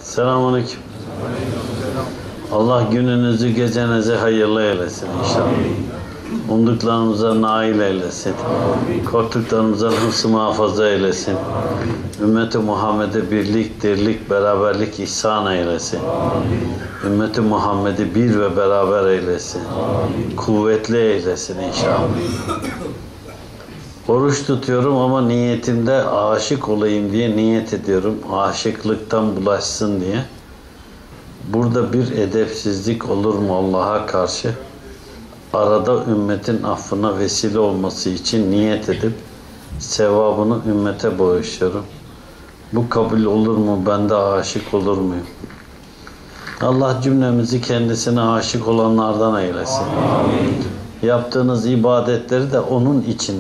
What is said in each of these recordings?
Selamünaleyküm. Allah gününüzü, gecenizi hayırlı eylesin inşallah. Umduklarımıza nail eylesin. Korktuklarımızdan hıfz-ı muhafaza eylesin. Ümmet-i Muhammed'e birlik, dirlik, beraberlik ihsan eylesin. Ümmet-i Muhammed'i bir ve beraber eylesin. Kuvvetli eylesin inşallah. Oruç tutuyorum ama niyetimde aşık olayım diye niyet ediyorum. Aşıklıktan bulaşsın diye. Burada bir edepsizlik olur mu Allah'a karşı? Arada ümmetin affına vesile olması için niyet edip sevabını ümmete bağışlıyorum. Bu kabul olur mu? Ben de aşık olur muyum? Allah cümlemizi kendisine aşık olanlardan eylesin. Amin. Yaptığınız ibadetleri de onun için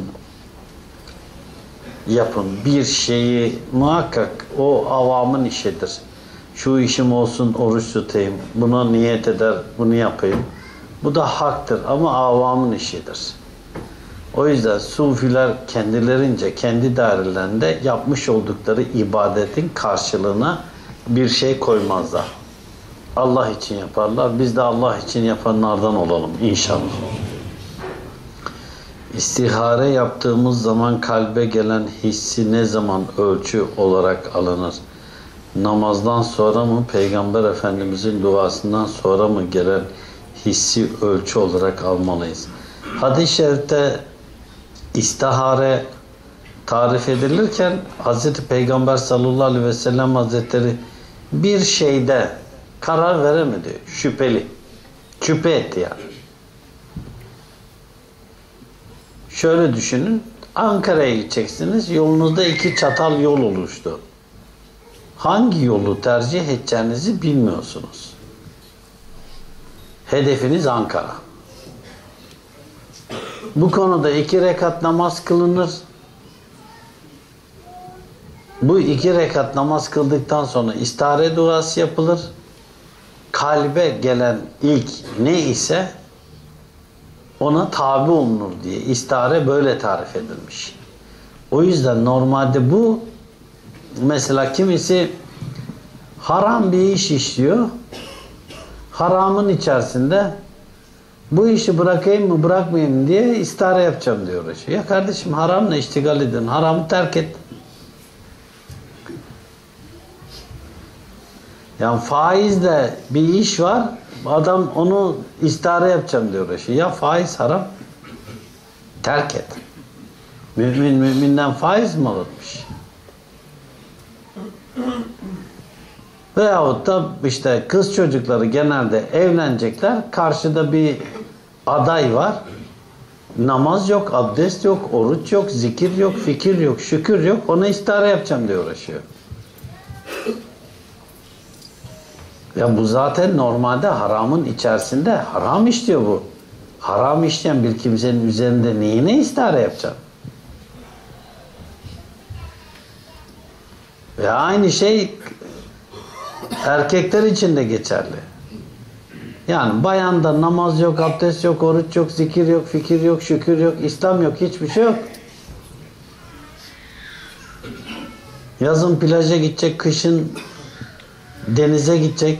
yapın. Bir şeyi muhakkak o avamın işidir. Şu işim olsun, oruç tutayım, buna niyet eder, bunu yapayım. Bu da haktır ama avamın işidir. O yüzden sufiler kendilerince, kendi dairelerinde yapmış oldukları ibadetin karşılığına bir şey koymazlar. Allah için yaparlar. Biz de Allah için yapanlardan olalım inşallah. İstihare yaptığımız zaman kalbe gelen hissi ne zaman ölçü olarak alınır? Namazdan sonra mı, Peygamber Efendimizin duasından sonra mı gelen hissi ölçü olarak almalıyız? Hadis-i şerifte istihare tarif edilirken Hz. Peygamber sallallahu aleyhi ve sellem Hazretleri bir şeyde karar veremedi. Şüpheli. Şüphe etti yani. Şöyle düşünün. Ankara'ya gideceksiniz. Yolunuzda 2 çatal yol oluştu. Hangi yolu tercih edeceğinizi bilmiyorsunuz. Hedefiniz Ankara. Bu konuda 2 rekat namaz kılınır. Bu 2 rekat namaz kıldıktan sonra istihare duası yapılır. Kalbe gelen ilk ne ise ona tabi olunur diye istihare böyle tarif edilmiş. O yüzden normalde bu mesela kimisi haram bir iş işliyor. Haramın içerisinde bu işi bırakayım mı bırakmayayım mı diye istihare yapacağım diyor. Ya kardeşim haramla iştigal edin. Haramı terk et. Yani faizle bir iş var. Adam onu istihare yapacağım diyor. Ya faiz haram. Terk et. Müminden faiz mi alırmış? Veyahut da işte kız çocukları genelde evlenecekler. Karşıda bir aday var. Namaz yok, abdest yok, oruç yok, zikir yok, fikir yok, şükür yok. Ona istihare yapacağım diye uğraşıyor. Ya bu zaten normalde haramın içerisinde haram işliyor bu. Haram işleyen bir kimsenin üzerinde neyine istihare yapacağım? Ve aynı şey erkekler için de geçerli. Yani bayanda namaz yok, abdest yok, oruç yok, zikir yok, fikir yok, şükür yok, İslam yok, hiçbir şey yok. Yazın plaja gidecek, kışın denize gidecek.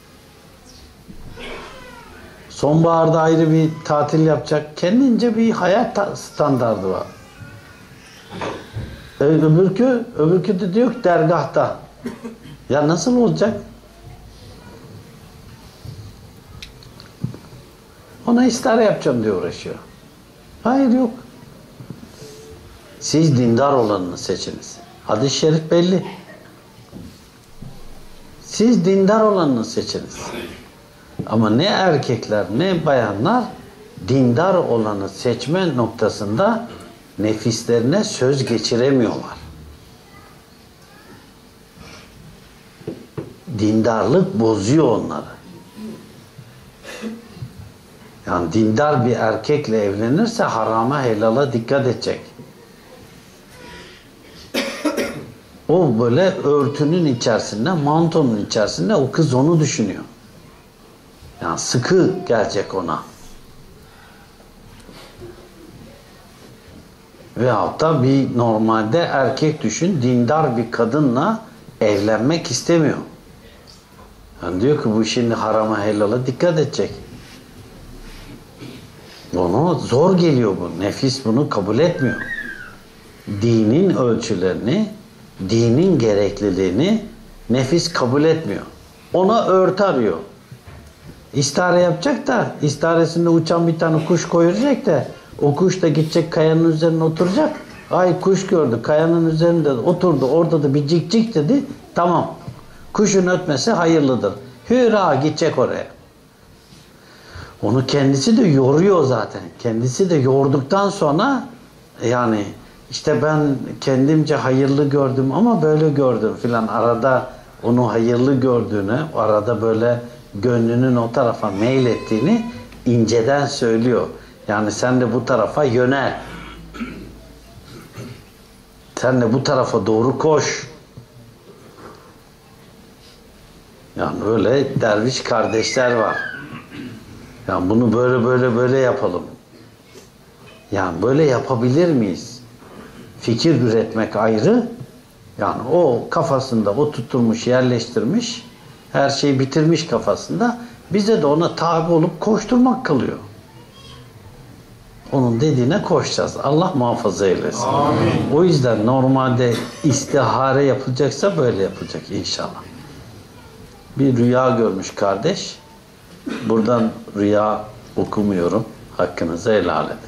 Sonbaharda ayrı bir tatil yapacak. Kendince bir hayat standardı var. Öbürkü de diyor ki dergahta. Ya nasıl olacak? Ona istihare yapacağım diye uğraşıyor. Hayır yok. Siz dindar olanını seçiniz. Hadis-i şerif belli. Siz dindar olanını seçiniz. Ama ne erkekler ne bayanlar dindar olanı seçme noktasında nefislerine söz geçiremiyorlar. Dindarlık bozuyor onları. Yani dindar bir erkekle evlenirse harama helala dikkat edecek. O böyle örtünün içerisinde, mantonun içerisinde o kız onu düşünüyor. Yani sıkı gelecek ona. Veyahut da bir normalde erkek düşün, dindar bir kadınla evlenmek istemiyor. Yani diyor ki bu şimdi harama helala dikkat edecek. Ona zor geliyor bu. Nefis bunu kabul etmiyor. Dinin ölçülerini, dinin gerekliliğini nefis kabul etmiyor. Ona örtü arıyor. İstihare yapacak da istiharesinde uçan bir tane kuş koyacak da o kuş da gidecek kayanın üzerine oturacak. Ay kuş gördü kayanın üzerinde oturdu orada da bir cik cik dedi. Tamam. Kuşun ötmesi hayırlıdır. Hüra gidecek oraya. Onu kendisi de yoruyor zaten. Kendisi de yorduktan sonra yani işte ben kendimce hayırlı gördüm ama böyle gördüm filan. Arada onu hayırlı gördüğünü, arada böyle gönlünün o tarafa meylettiğini inceden söylüyor. Yani sen de bu tarafa yönel. Sen de bu tarafa doğru koş. Yani öyle derviş kardeşler var. Yani bunu böyle yapalım. Yani böyle yapabilir miyiz? Fikir üretmek ayrı. Yani o kafasında o tutturmuş, yerleştirmiş, her şeyi bitirmiş kafasında. Bize de ona tabi olup koşturmak kalıyor. Onun dediğine koşacağız. Allah muhafaza eylesin. Amin. O yüzden normalde istihare yapılacaksa böyle yapılacak inşallah. Bir rüya görmüş kardeş. Buradan rüya okumuyorum. Hakkınızı helal edin.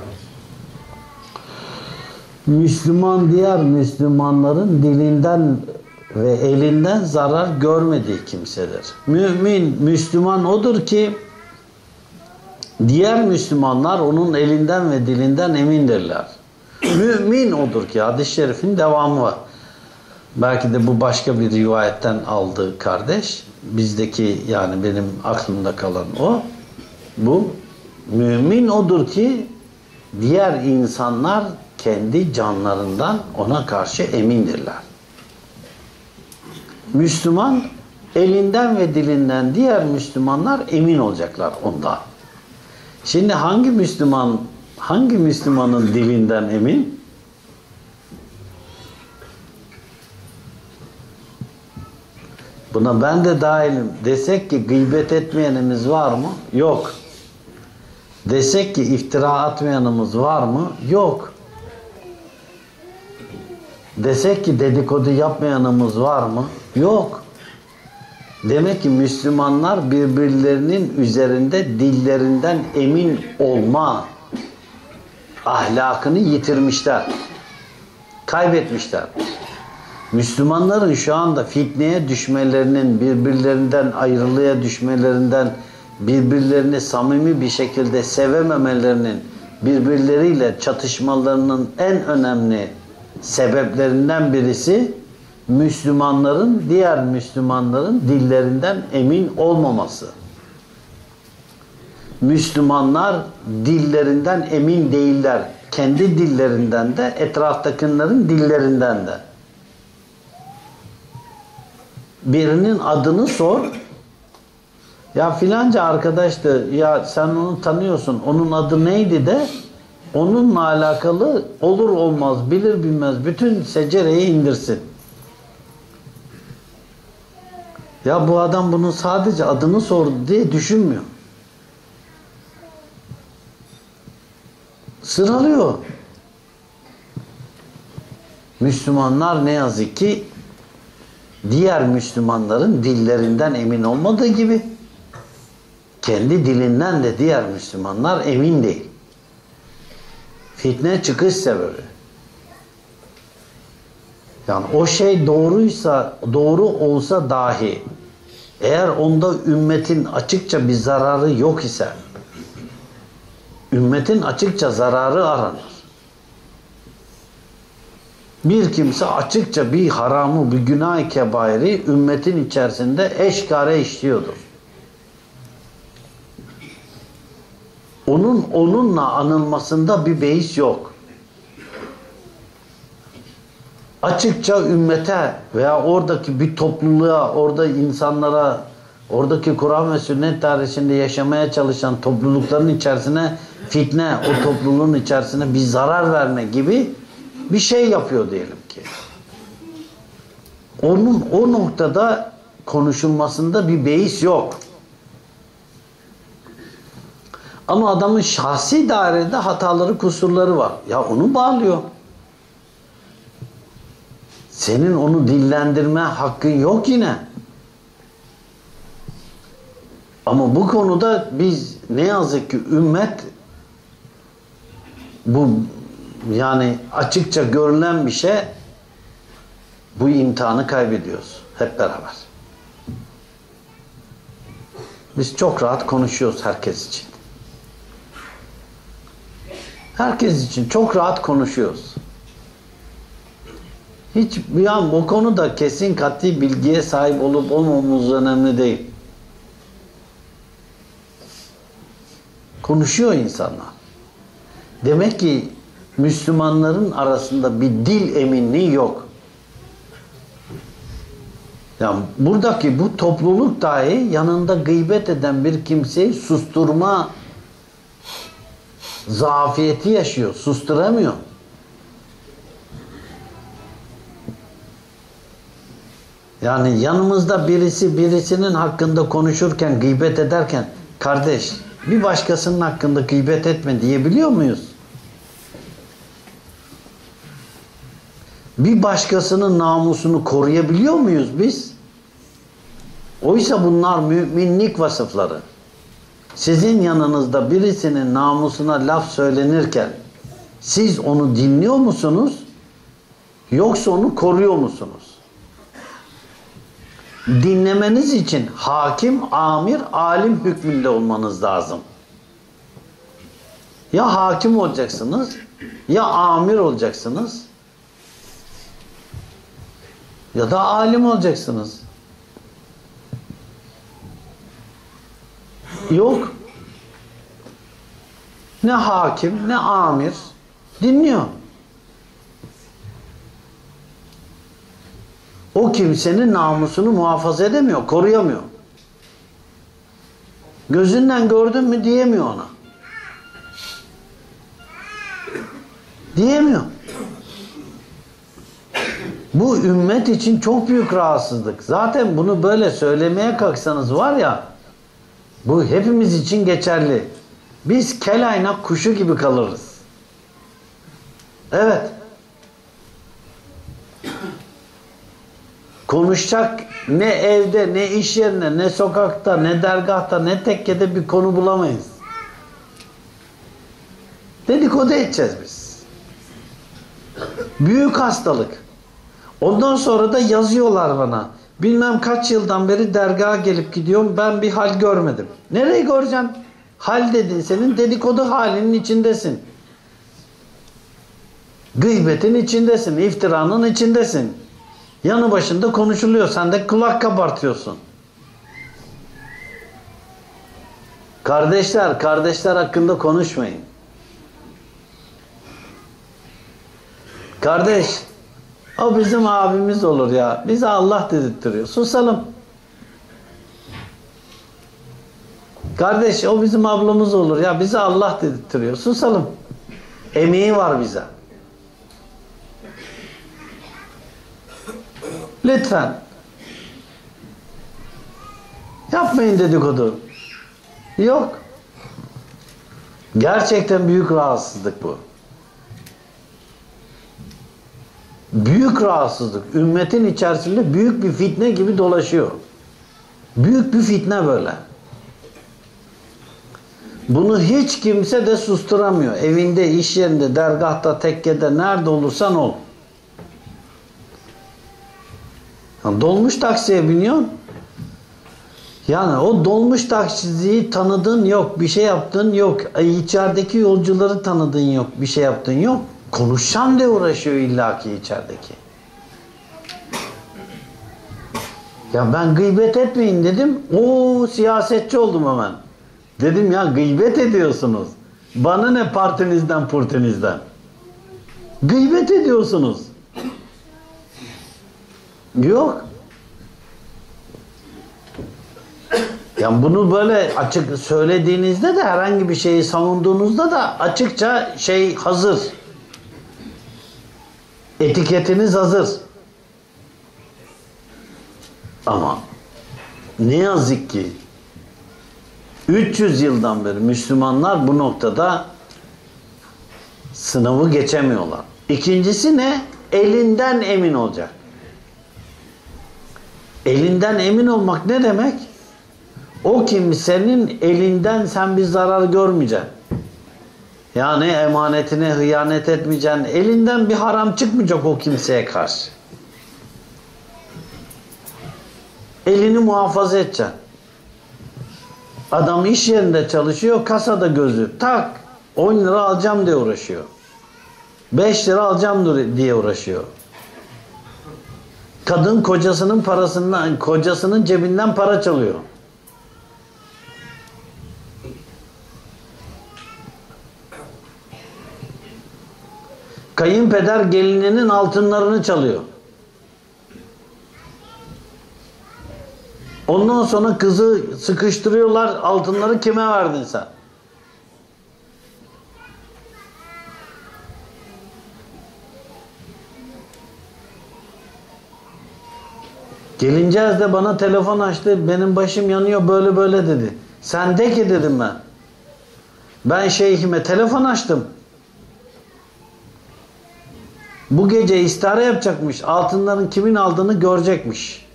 Müslüman diğer Müslümanların dilinden ve elinden zarar görmediği kimsedir. Mümin, Müslüman odur ki diğer Müslümanlar onun elinden ve dilinden emindirler. Mümin odur ki hadis-i şerifin devamı var. Belki de bu başka bir rivayetten aldığı kardeş. Bizdeki yani benim aklımda kalan o. Bu mümin odur ki diğer insanlar kendi canlarından ona karşı emindirler. Müslüman elinden ve dilinden diğer Müslümanlar emin olacaklar ondan. Şimdi hangi Müslümanın dilinden emin? Buna ben de dahilim. Desek ki gıybet etmeyenimiz var mı? Yok. Desek ki iftira atmayanımız var mı? Yok. Desek ki dedikodu yapmayanımız var mı? Yok. Demek ki Müslümanlar birbirlerinin üzerinde dillerinden emin olma ahlakını yitirmişler. Kaybetmişler. Müslümanların şu anda fitneye düşmelerinin, birbirlerinden ayrılığa düşmelerinden, birbirlerini samimi bir şekilde sevememelerinin, birbirleriyle çatışmalarının en önemli sebeplerinden birisi Müslümanların diğer Müslümanların dillerinden emin olmaması. Müslümanlar dillerinden emin değiller. Kendi dillerinden de, etraftakilerin dillerinden de. Birinin adını sor. Ya filanca arkadaştı. Ya sen onu tanıyorsun. Onun adı neydi de onunla alakalı olur olmaz, bilir bilmez bütün secereyi indirsin. Ya bu adam bunun sadece adını sordu diye düşünmüyor. Sıralıyor. Müslümanlar ne yazık ki diğer Müslümanların dillerinden emin olmadığı gibi kendi dilinden de diğer Müslümanlar emin değil. Fitne çıkış sebebi. Yani o şey doğruysa, doğru olsa dahi eğer onda ümmetin açıkça bir zararı yok ise ümmetin açıkça zararı aranır. Bir kimse açıkça bir haramı, bir günah-ı kebairi ümmetin içerisinde eşkare işliyordur. Onunla anılmasında bir beis yok. Açıkça ümmete veya oradaki bir topluluğa, orada insanlara, oradaki Kur'an ve sünnet dairesinde yaşamaya çalışan toplulukların içerisine fitne, o topluluğun içerisine bir zarar verme gibi bir şey yapıyor diyelim ki. O noktada konuşulmasında bir beis yok. Ama adamın şahsi dairede hataları, kusurları var. Ya onu bağlıyor. Senin onu dillendirme hakkın yok yine. Ama bu konuda biz ne yazık ki ümmet, bu yani açıkça görülen bir şey, bu imtihanı kaybediyoruz hep beraber. Biz çok rahat konuşuyoruz herkes için. Herkes için çok rahat konuşuyoruz. Hiç bir an bu konuda kesin kat'i bilgiye sahip olup olmamamız önemli değil. Konuşuyor insanlar. Demek ki Müslümanların arasında bir dil eminliği yok. Yani buradaki bu topluluk dahi yanında gıybet eden bir kimseyi susturma zafiyeti yaşıyor. Susturamıyor. Yani yanımızda birisi birisinin hakkında konuşurken, gıybet ederken, kardeş bir başkasının hakkında gıybet etme diyebiliyor muyuz? Bir başkasının namusunu koruyabiliyor muyuz biz? Oysa bunlar müminlik vasıfları. Sizin yanınızda birisinin namusuna laf söylenirken siz onu dinliyor musunuz? Yoksa onu koruyor musunuz? Dinlemeniz için hakim, amir, alim hükmünde olmanız lazım. Ya hakim olacaksınız, ya amir olacaksınız, ya da alim olacaksınız. Yok. Ne hakim, ne amir dinliyor. O kimsenin namusunu muhafaza edemiyor, koruyamıyor. Gözünden gördün mü diyemiyor ona. Diyemiyor. Bu ümmet için çok büyük rahatsızlık. Zaten bunu böyle söylemeye kalksanız var ya, bu hepimiz için geçerli. Biz kelaynak kuşu gibi kalırız. Evet. Konuşacak ne evde, ne iş yerine, ne sokakta, ne dergahta, ne tekkede bir konu bulamayız. Dedikodu edeceğiz biz. Büyük hastalık. Ondan sonra da yazıyorlar bana. Bilmem kaç yıldan beri dergaha gelip gidiyorum. Ben bir hal görmedim. Nereye göreceksin? Hal dedin, senin dedikodu halinin içindesin. Gıybetin içindesin. İftiranın içindesin. Yanı başında konuşuluyor. Sen de kulak kabartıyorsun. Kardeşler, kardeşler hakkında konuşmayın. Kardeş, o bizim abimiz olur ya. Bize Allah dedirtiyor. Susalım. Kardeş, o bizim ablamız olur ya. Bize Allah dedirtiyor. Susalım. Emeği var bize. Lütfen. Yapmayın dedikodu. Yok. Gerçekten büyük rahatsızlık bu. Büyük rahatsızlık. Ümmetin içerisinde büyük bir fitne gibi dolaşıyor. Büyük bir fitne böyle. Bunu hiç kimse de susturamıyor. Evinde, iş yerinde, dergahta, tekkede, nerede olursan ol. Dolmuş taksiye biniyorsun. Yani o dolmuş taksiciyi tanıdığın yok. Bir şey yaptığın yok. İçerideki yolcuları tanıdığın yok. Bir şey yaptığın yok. Konuşacağım diye uğraşıyor illaki içerideki. Ya ben gıybet etmeyin dedim. O siyasetçi oldum hemen. Dedim ya gıybet ediyorsunuz. Bana ne partinizden purtinizden. Gıybet ediyorsunuz. Yok. Yani bunu böyle açık söylediğinizde de herhangi bir şeyi savunduğunuzda da açıkça şey hazır. Etiketiniz hazır. Ama Ne yazık ki 300 yıldan beri Müslümanlar bu noktada sınavı geçemiyorlar. İkincisi ne? Elinden emin olacak. Elinden emin olmak ne demek? O kimsenin elinden sen bir zarar görmeyeceksin. Yani emanetine hıyanet etmeyeceksin. Elinden bir haram çıkmayacak o kimseye karşı. Elini muhafaza edeceksin. Adam iş yerinde çalışıyor, kasada gözü. Tak! 10 lira alacağım diye uğraşıyor. 5 lira alacağım diye uğraşıyor. Kadın kocasının cebinden para çalıyor. Kayınpeder gelininin altınlarını çalıyor. Ondan sonra kızı sıkıştırıyorlar. Altınları kime verdin sen? Gelincez de bana telefon açtı. Benim başım yanıyor böyle böyle dedi. Sen de ki dedim ben. Ben şeyhime telefon açtım. Bu gece istihare yapacakmış. Altınların kimin aldığını görecekmiş.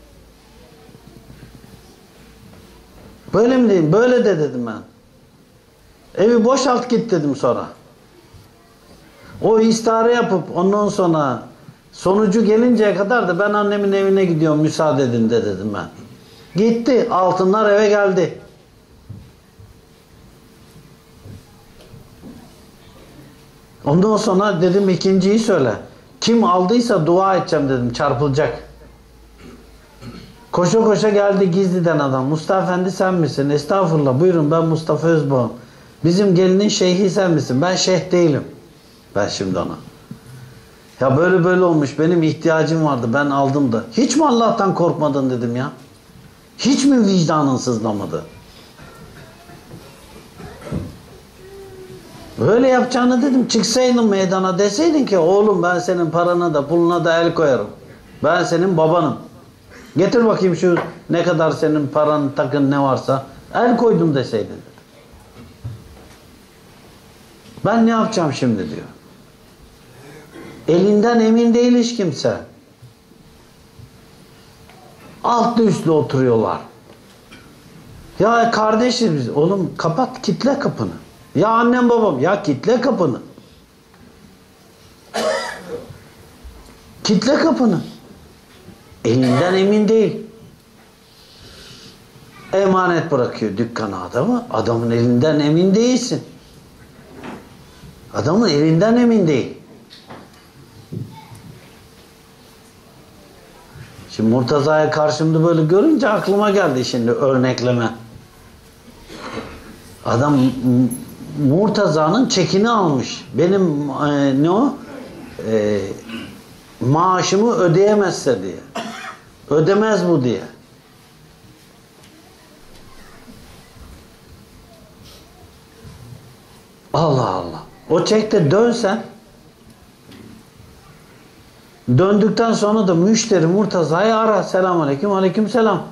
Böyle mi diyeyim? Böyle de dedim ben. Evi boşalt git dedim sonra. O istihare yapıp ondan sonra sonucu gelinceye kadar da ben annemin evine gidiyorum müsaade edin de dedim ben. Gitti. Altınlar eve geldi. Ondan sonra dedim ikinciyi söyle. Kim aldıysa dua edeceğim dedim. Çarpılacak. Koşa koşa geldi gizliden adam. Mustafa Efendi sen misin? Estağfurullah. Buyurun ben Mustafa Özboğum. Bizim gelinin şeyhi sen misin? Ben şeyh değilim. Ben şimdi ona. Ya böyle böyle olmuş. Benim ihtiyacım vardı. Ben aldım da. Hiç mi Allah'tan korkmadın dedim ya? Hiç mi vicdanın sızlamadı? Öyle yapacağını dedim. Çıksaydın meydana deseydin ki oğlum ben senin parana da puluna da el koyarım. Ben senin babanım. Getir bakayım şu ne kadar senin paran takın ne varsa. El koydum deseydin. Ben ne yapacağım şimdi diyor. Elinden emin değil hiç kimse. Altlı üstlü oturuyorlar. Ya kardeşiz biz. Oğlum kapat, kitle kapını. Ya annem babam. Ya kitle kapını. Kitle kapını. Elinden emin değil. Emanet bırakıyor dükkana adamı. Adamın elinden emin değilsin. Adamın elinden emin değil. Şimdi Murtaza'yı karşımda böyle görünce aklıma geldi şimdi örnekleme. Adam Murtaza'nın çekini almış. Benim ne o? Maaşımı ödeyemezse diye. Ödemez bu diye. Allah Allah. O çekte dönsen döndükten sonra da müşteri Murtaza'yı ara. Selamünaleyküm, aleykümselam.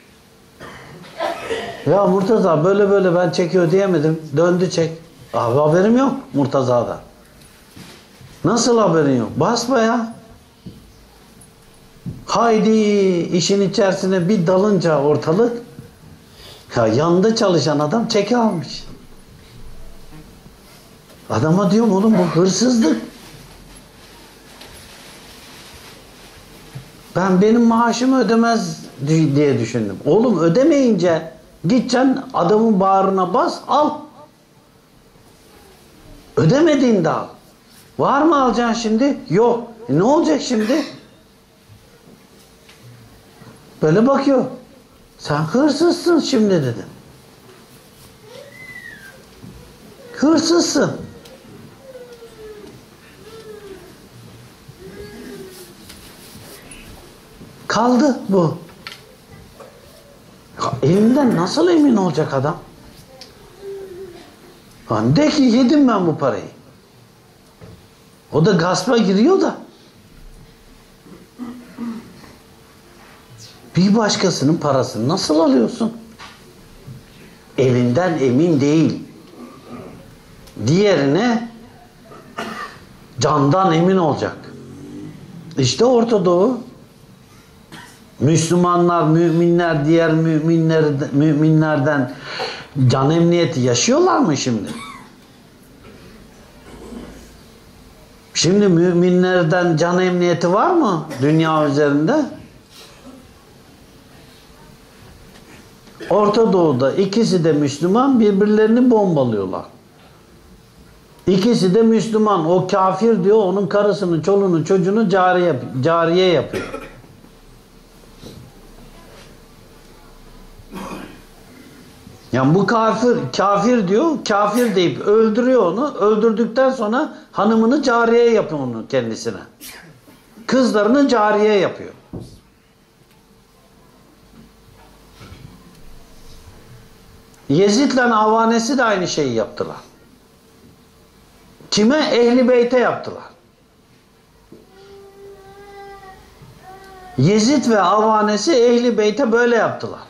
Ya Murtaza böyle böyle ben çeki ödeyemedim. Döndü çek. Abi haberim yok Murtaza'da. Nasıl haberin yok? Basma ya. Haydi işin içerisine bir dalınca ortalık. Ya yanında çalışan adam çeki almış. Adama diyorum oğlum bu hırsızlık. Benim maaşımı ödemez diye düşündüm. Oğlum ödemeyince gideceksin adamın bağrına bas al. Ödemediğinde al. Var mı alacaksın şimdi? Yok. Ne olacak şimdi? Böyle bakıyor. Sen hırsızsın şimdi dedim. Hırsızsın. Kaldı bu. Ya elinden nasıl emin olacak adam? Hani de ki yedim ben bu parayı. O da gaspa giriyor da. Bir başkasının parasını nasıl alıyorsun? Elinden emin değil. Diğerine candan emin olacak. İşte Orta Doğu. Müslümanlar, müminler diğer müminlerden can emniyeti yaşıyorlar mı şimdi? Şimdi müminlerden can emniyeti var mı dünya üzerinde? Orta Doğu'da ikisi de Müslüman, birbirlerini bombalıyorlar. İkisi de Müslüman. O kafir diyor, onun karısını, çoluğunu, çocuğunu cariye yapıyor. Yani bu kafir diyor, kafir deyip öldürüyor onu. Öldürdükten sonra hanımını cariye yapıyor onu kendisine. Kızlarını cariye yapıyor. Yezid'le avanesi de aynı şeyi yaptılar. Kime? Ehli Beyt'e yaptılar. Yezid ve avanesi Ehli Beyt'e böyle yaptılar.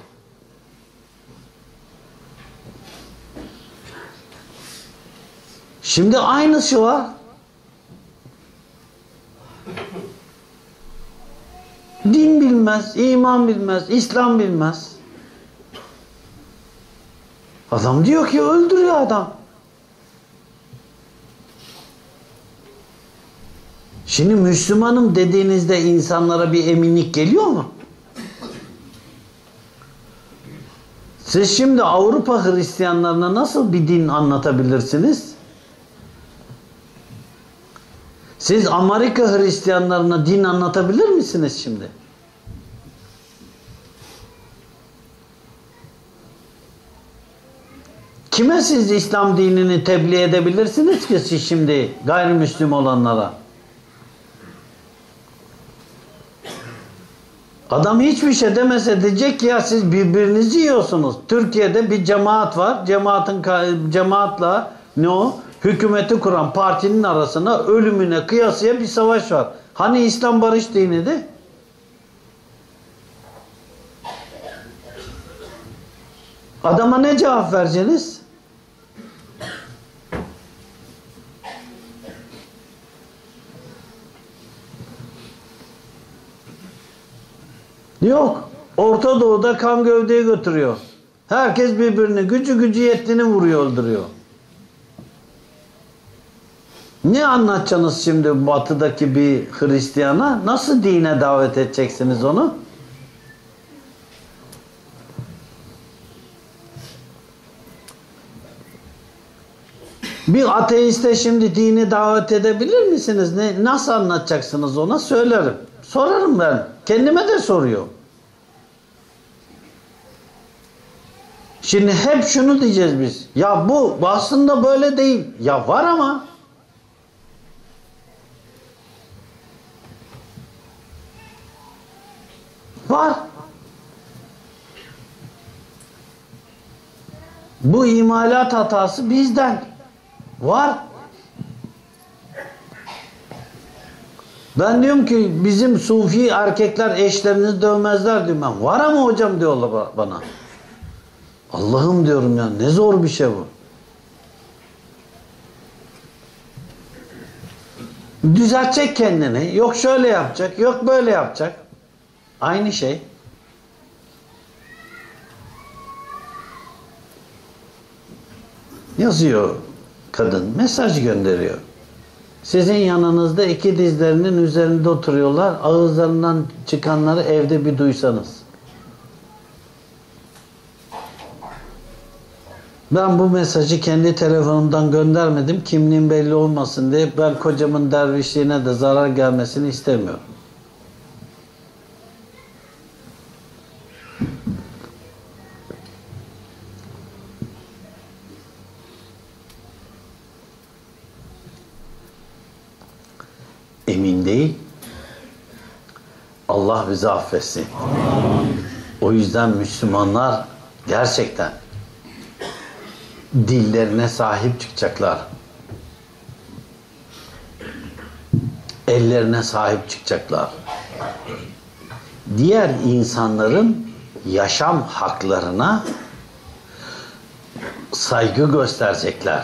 Şimdi aynısı var. Din bilmez, iman bilmez, İslam bilmez. Adam diyor ki öldürüyor adam. Şimdi Müslümanım dediğinizde insanlara bir eminlik geliyor mu? Siz şimdi Avrupa Hristiyanlarına nasıl bir din anlatabilirsiniz? Siz Amerika Hristiyanlarına din anlatabilir misiniz şimdi? Kime siz İslam dinini tebliğ edebilirsiniz ki siz şimdi gayrimüslim olanlara? Adam hiçbir şey demese diyecek ki ya siz birbirinizi yiyorsunuz. Türkiye'de bir cemaat var. Cemaatla ne o? Hükümeti kuran partinin arasında ölümüne kıyasıya bir savaş var. Hani İslam barış diniydi? Adama ne cevap vereceksiniz? Yok. Orta Doğu'da kan gövdeyi götürüyor. Herkes birbirini gücü yettiğini vuruyor, öldürüyor. Ne anlatacaksınız şimdi batıdaki bir Hristiyana? Nasıl dine davet edeceksiniz onu? Bir ateiste şimdi dini davet edebilir misiniz? Nasıl anlatacaksınız ona? Söylerim. Sorarım ben. Kendime de soruyor. Şimdi hep şunu diyeceğiz biz. Ya bu aslında böyle değil. Ya var ama. Var. Bu imalat hatası bizden. Var. Ben diyorum ki bizim sufi erkekler eşlerini dövmezler diyorum ben. Var ama hocam diyorlar bana. Allah'ım diyorum ya ne zor bir şey bu. Düzeltecek kendini. Yok şöyle yapacak, yok böyle yapacak. Aynı şey. Yazıyor kadın, mesaj gönderiyor. Sizin yanınızda iki dizlerinin üzerinde oturuyorlar. Ağızlarından çıkanları evde bir duysanız. Ben bu mesajı kendi telefonumdan göndermedim. Kimliğim belli olmasın diye. Ben kocamın dervişliğine de zarar gelmesini istemiyorum. Emin değil. Allah bizi affetsin. O yüzden Müslümanlar gerçekten dillerine sahip çıkacaklar. Ellerine sahip çıkacaklar. diğer insanların yaşam haklarına saygı gösterecekler.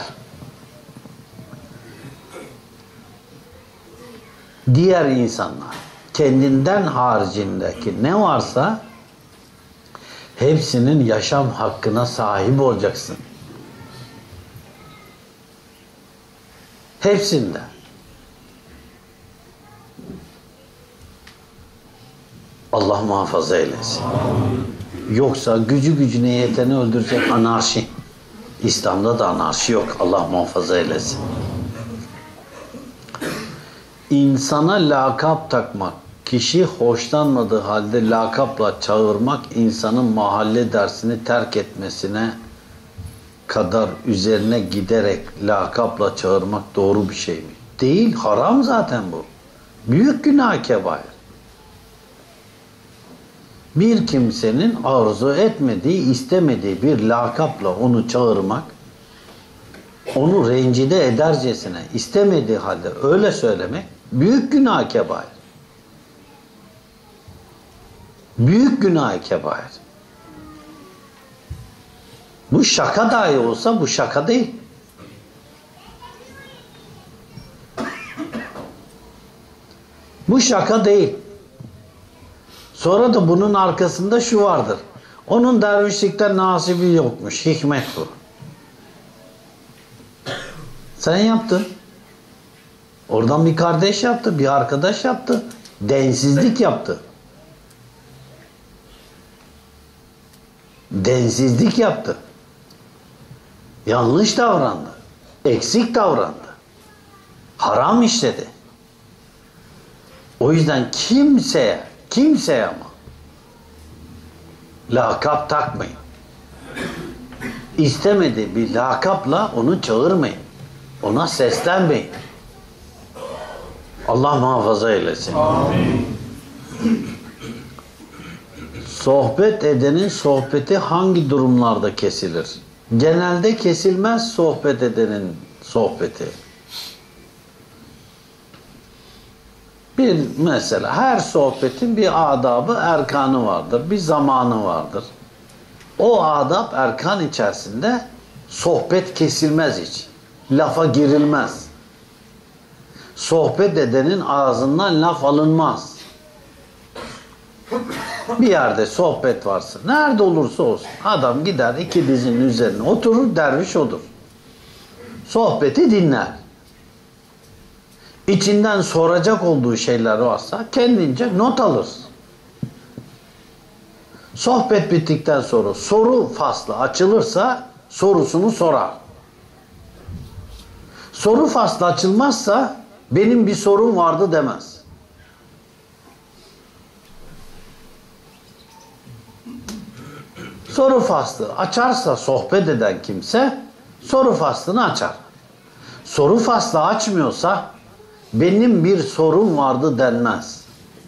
Diğer insanlar, kendinden haricindeki ne varsa hepsinin yaşam hakkına sahip olacaksın. Hepsinde. Allah muhafaza eylesin. Yoksa gücü gücüne yeteni öldürecek anarşi. İslam'da da anarşi yok. Allah muhafaza eylesin. İnsana lakap takmak, kişi hoşlanmadığı halde lakapla çağırmak, insanın mahalle dersini terk etmesine kadar üzerine giderek lakapla çağırmak doğru bir şey mi? Değil, haram zaten bu. Büyük günah kebair. Bir kimsenin arzu etmediği, istemediği bir lakapla onu çağırmak, onu rencide edercesine istemediği halde öyle söylemek büyük günah kebair. Büyük günah kebair. Bu şaka dahi olsa bu şaka değil. Bu şaka değil. Sonra da bunun arkasında şu vardır. Onun dervişlikten nasibi yokmuş. Hikmet bu. Sen yaptın. Oradan bir kardeş yaptı, bir arkadaş yaptı. Densizlik yaptı. Densizlik yaptı. Yanlış davrandı. Eksik davrandı. Haram işledi. O yüzden kimseye ama lakap takmayın. İstemediği bir lakapla onu çağırmayın. Ona seslenmeyin. Allah muhafaza eylesin. Amin. Sohbet edenin sohbeti hangi durumlarda kesilir? Genelde kesilmez sohbet edenin sohbeti. Bir mesela her sohbetin bir adabı, erkanı vardır. Bir zamanı vardır. O adab, erkan içerisinde sohbet kesilmez hiç. Lafa girilmez. Sohbet edenin ağzından laf alınmaz. Bir yerde sohbet varsa, nerede olursa olsun, adam gider iki dizinin üzerine oturur, derviş odur. Sohbeti dinler. İçinden soracak olduğu şeyler varsa kendince not alır. Sohbet bittikten sonra soru faslı açılırsa sorusunu sorar. Soru faslı açılmazsa benim bir sorum vardı demez. Soru faslı açarsa sohbet eden kimse soru faslını açar. Soru faslı açmıyorsa benim bir sorum vardı denmez.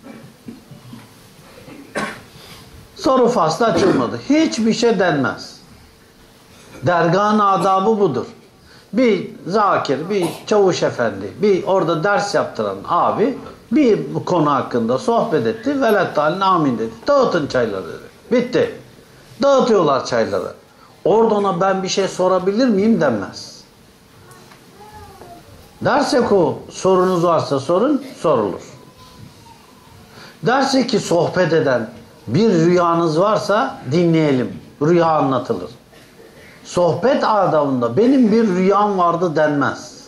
Soru faslı açılmadı. Hiçbir şey denmez. Dergahın adabı budur. Bir zakir, bir çavuş efendi, bir orada ders yaptıran abi bir konu hakkında sohbet etti. Velet halin amin dedi. Dağıtın çayları dedi. Bitti. Dağıtıyorlar çayları. Orada ona ben bir şey sorabilir miyim denmez. Derse ki sorunuz varsa sorun, sorulur. Derse ki sohbet eden bir rüyanız varsa dinleyelim. Rüya anlatılır. Sohbet adabında benim bir rüyam vardı denmez.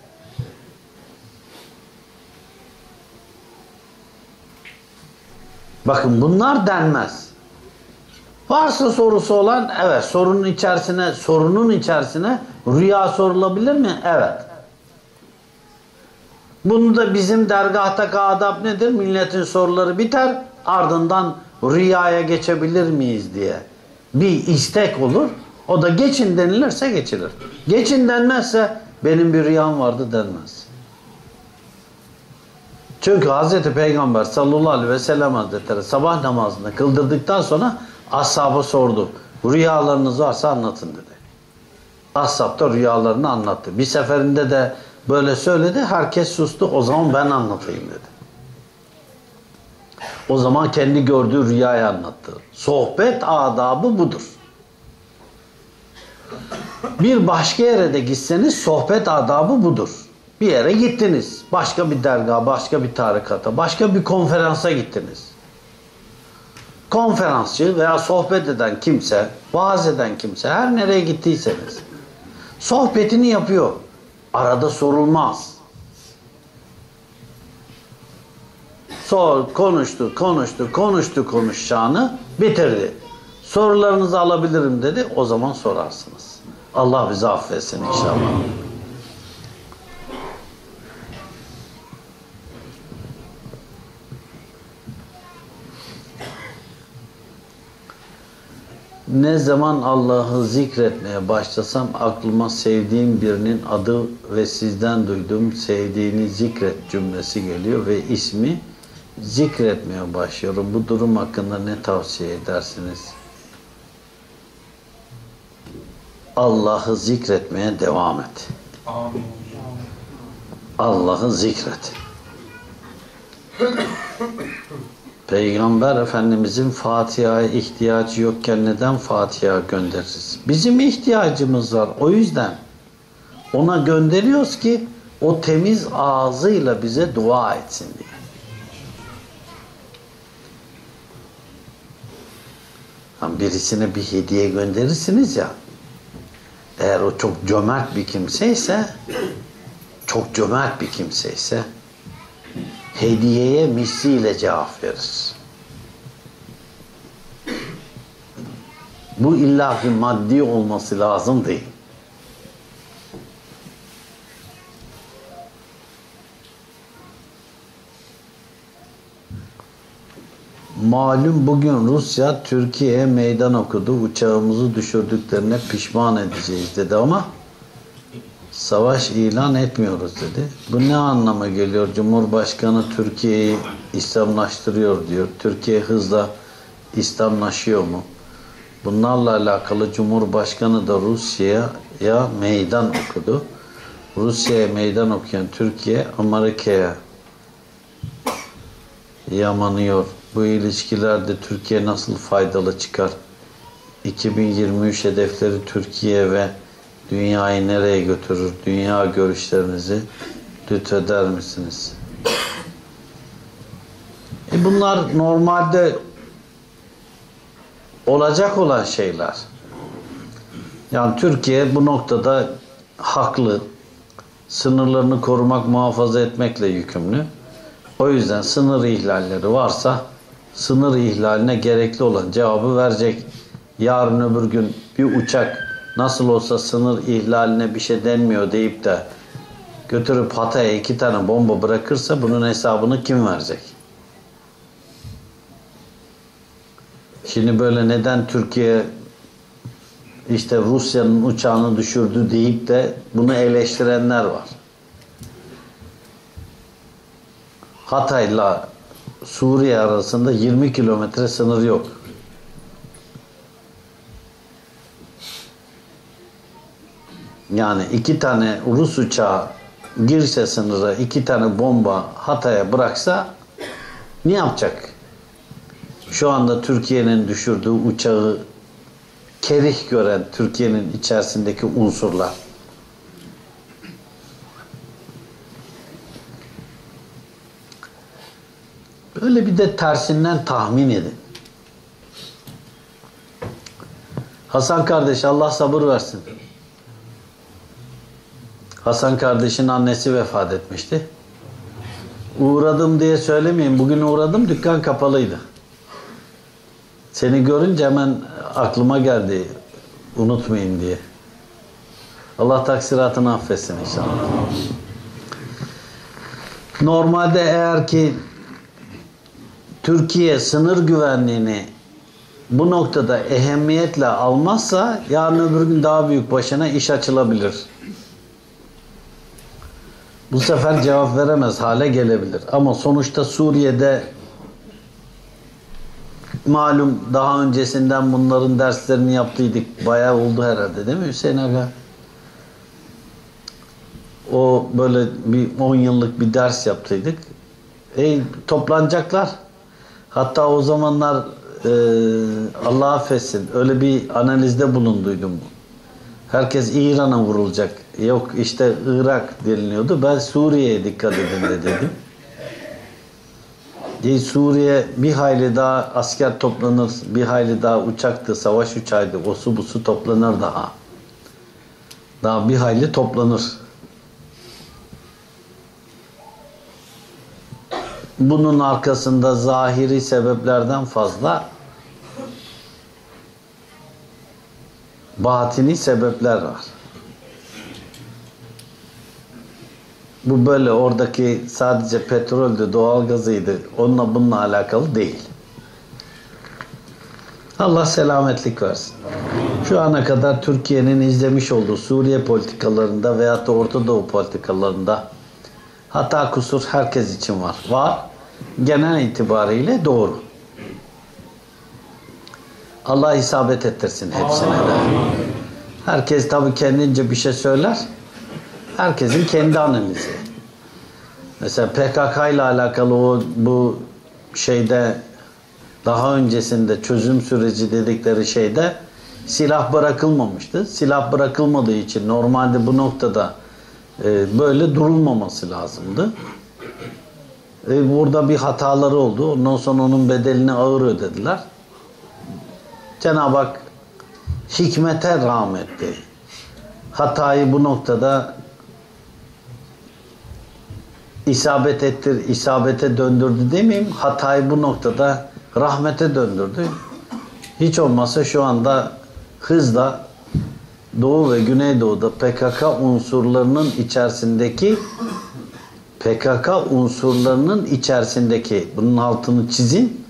Bakın bunlar denmez. Varsa sorusu olan evet sorunun içerisine rüya sorulabilir mi? Evet. Bunu da bizim dergahtaki adab nedir? Milletin soruları biter ardından rüyaya geçebilir miyiz diye bir istek olur. O da geçin denilirse geçilir. Geçin denmezse benim bir rüyam vardı denmez. Çünkü Hz. Peygamber sallallahu aleyhi ve sellem Hazretleri sabah namazını kıldırdıktan sonra ashaba sordu. Rüyalarınız varsa anlatın dedi. Ashab da rüyalarını anlattı. Bir seferinde de böyle söyledi. Herkes sustu. O zaman ben anlatayım dedi. O zaman kendi gördüğü rüyayı anlattı. Sohbet adabı budur. Bir başka yere de gitseniz sohbet adabı budur. Bir yere gittiniz. Başka bir dergaha, başka bir tarikata, başka bir konferansa gittiniz. Konferansçı veya sohbet eden kimse, vaaz eden kimse, her nereye gittiyseniz sohbetini yapıyor. Arada sorulmaz. Konuşacağını bitirdi. Sorularınızı alabilirim dedi. O zaman sorarsınız. Allah bizi affetsin inşallah. Ne zaman Allah'ı zikretmeye başlasam aklıma sevdiğim birinin adı ve sizden duyduğum sevdiğini zikret cümlesi geliyor ve ismi zikretmeye başlıyorum. Bu durum hakkında ne tavsiye edersiniz? Allah'ı zikretmeye devam et. Allah'ı zikret. Peygamber Efendimizin Fatiha'ya ihtiyacı yokken neden Fatiha göndeririz? Bizim ihtiyacımız var. O yüzden ona gönderiyoruz ki o temiz ağzıyla bize dua etsin diye. Birisine bir hediye gönderirsiniz ya, eğer o çok cömert bir kimseyse, hediyeye misliyle cevap verir. Bu illa maddi olması lazım değil. Malum bugün Rusya Türkiye'ye meydan okudu. Uçağımızı düşürdüklerine pişman edeceğiz dedi ama savaş ilan etmiyoruz dedi. Bu ne anlama geliyor? Cumhurbaşkanı Türkiye'yi İslamlaştırıyor diyor. Türkiye hızla İslamlaşıyor mu? Bunlarla alakalı Cumhurbaşkanı da Rusya'ya meydan okudu. Rusya'ya meydan okuyan Türkiye Amerika'ya yamanıyor. Bu ilişkilerde Türkiye nasıl faydalı çıkar? 2023 hedefleri Türkiye ve dünyayı nereye götürür? Dünya görüşlerinizi lütfeder misiniz? Bunlar normalde olacak olan şeyler. Yani Türkiye bu noktada haklı. Sınırlarını korumak, muhafaza etmekle yükümlü. O yüzden sınır ihlalleri varsa sınır ihlaline gerekli olan cevabı verecek. Yarın öbür gün bir uçak nasıl olsa sınır ihlaline bir şey denmiyor deyip de götürüp Hatay'a 2 tane bomba bırakırsa bunun hesabını kim verecek? Şimdi böyle neden Türkiye işte Rusya'nın uçağını düşürdü deyip de bunu eleştirenler var. Hatay'la Suriye arasında 20 kilometre sınır yok. Yani 2 tane Rus uçağı girse sınıra, 2 tane bomba Hatay'a bıraksa ne yapacak? Şu anda Türkiye'nin düşürdüğü uçağı kerih gören Türkiye'nin içerisindeki unsurlar. Böyle bir de tersinden tahmin edin. Hasan kardeş Allah sabır versin. Hasan kardeşin annesi vefat etmişti. Uğradım diye söylemeyeyim. Bugün uğradım, dükkan kapalıydı. Seni görünce hemen aklıma geldi. Unutmayayım diye. Allah taksiratını affetsin inşallah. Normalde eğer ki Türkiye sınır güvenliğini bu noktada ehemmiyetle almazsa yarın öbür gün daha büyük başına iş açılabilir. Bu sefer cevap veremez hale gelebilir. Ama sonuçta Suriye'de malum daha öncesinden bunların derslerini yaptıydık. Bayağı oldu herhalde değil mi Hüseyin Aga? O böyle bir 10 yıllık bir ders yaptıydık. Toplanacaklar. Hatta o zamanlar Allah affetsin öyle bir analizde bulunduydum. Herkes İran'a vurulacak. Yok işte Irak deniliyordu. Ben Suriye'ye dikkat edin de dedim. Suriye bir hayli daha asker toplanır, bir hayli daha uçaktı, savaş uçağıydı, o su bu su toplanır daha. Daha bir hayli toplanır. Bunun arkasında zahiri sebeplerden fazla batini sebepler var. Bu böyle oradaki sadece petroldü, doğalgazıydı. Onunla bununla alakalı değil. Allah selametlik versin. Şu ana kadar Türkiye'nin izlemiş olduğu Suriye politikalarında veyahut da Orta Doğu politikalarında hata kusur herkes için var. Var. Genel itibariyle doğru. Allah isabet ettirsin hepsine de. Herkes tabii kendince bir şey söyler. Herkesin kendi analizi. Mesela PKK ile alakalı bu şeyde daha öncesinde çözüm süreci dedikleri şeyde silah bırakılmamıştı. Silah bırakılmadığı için normalde bu noktada böyle durulmaması lazımdı. Burada bir hataları oldu. Ondan sonra onun bedelini ağır ödediler. Cenab-ı Hak hikmete rahmetti. Hatayı bu noktada isabete döndürdü demeyeyim. Hatayı bu noktada rahmete döndürdü. Hiç olmazsa şu anda hızla Doğu ve Güneydoğu'da PKK unsurlarının içerisindeki bunun altını çizin,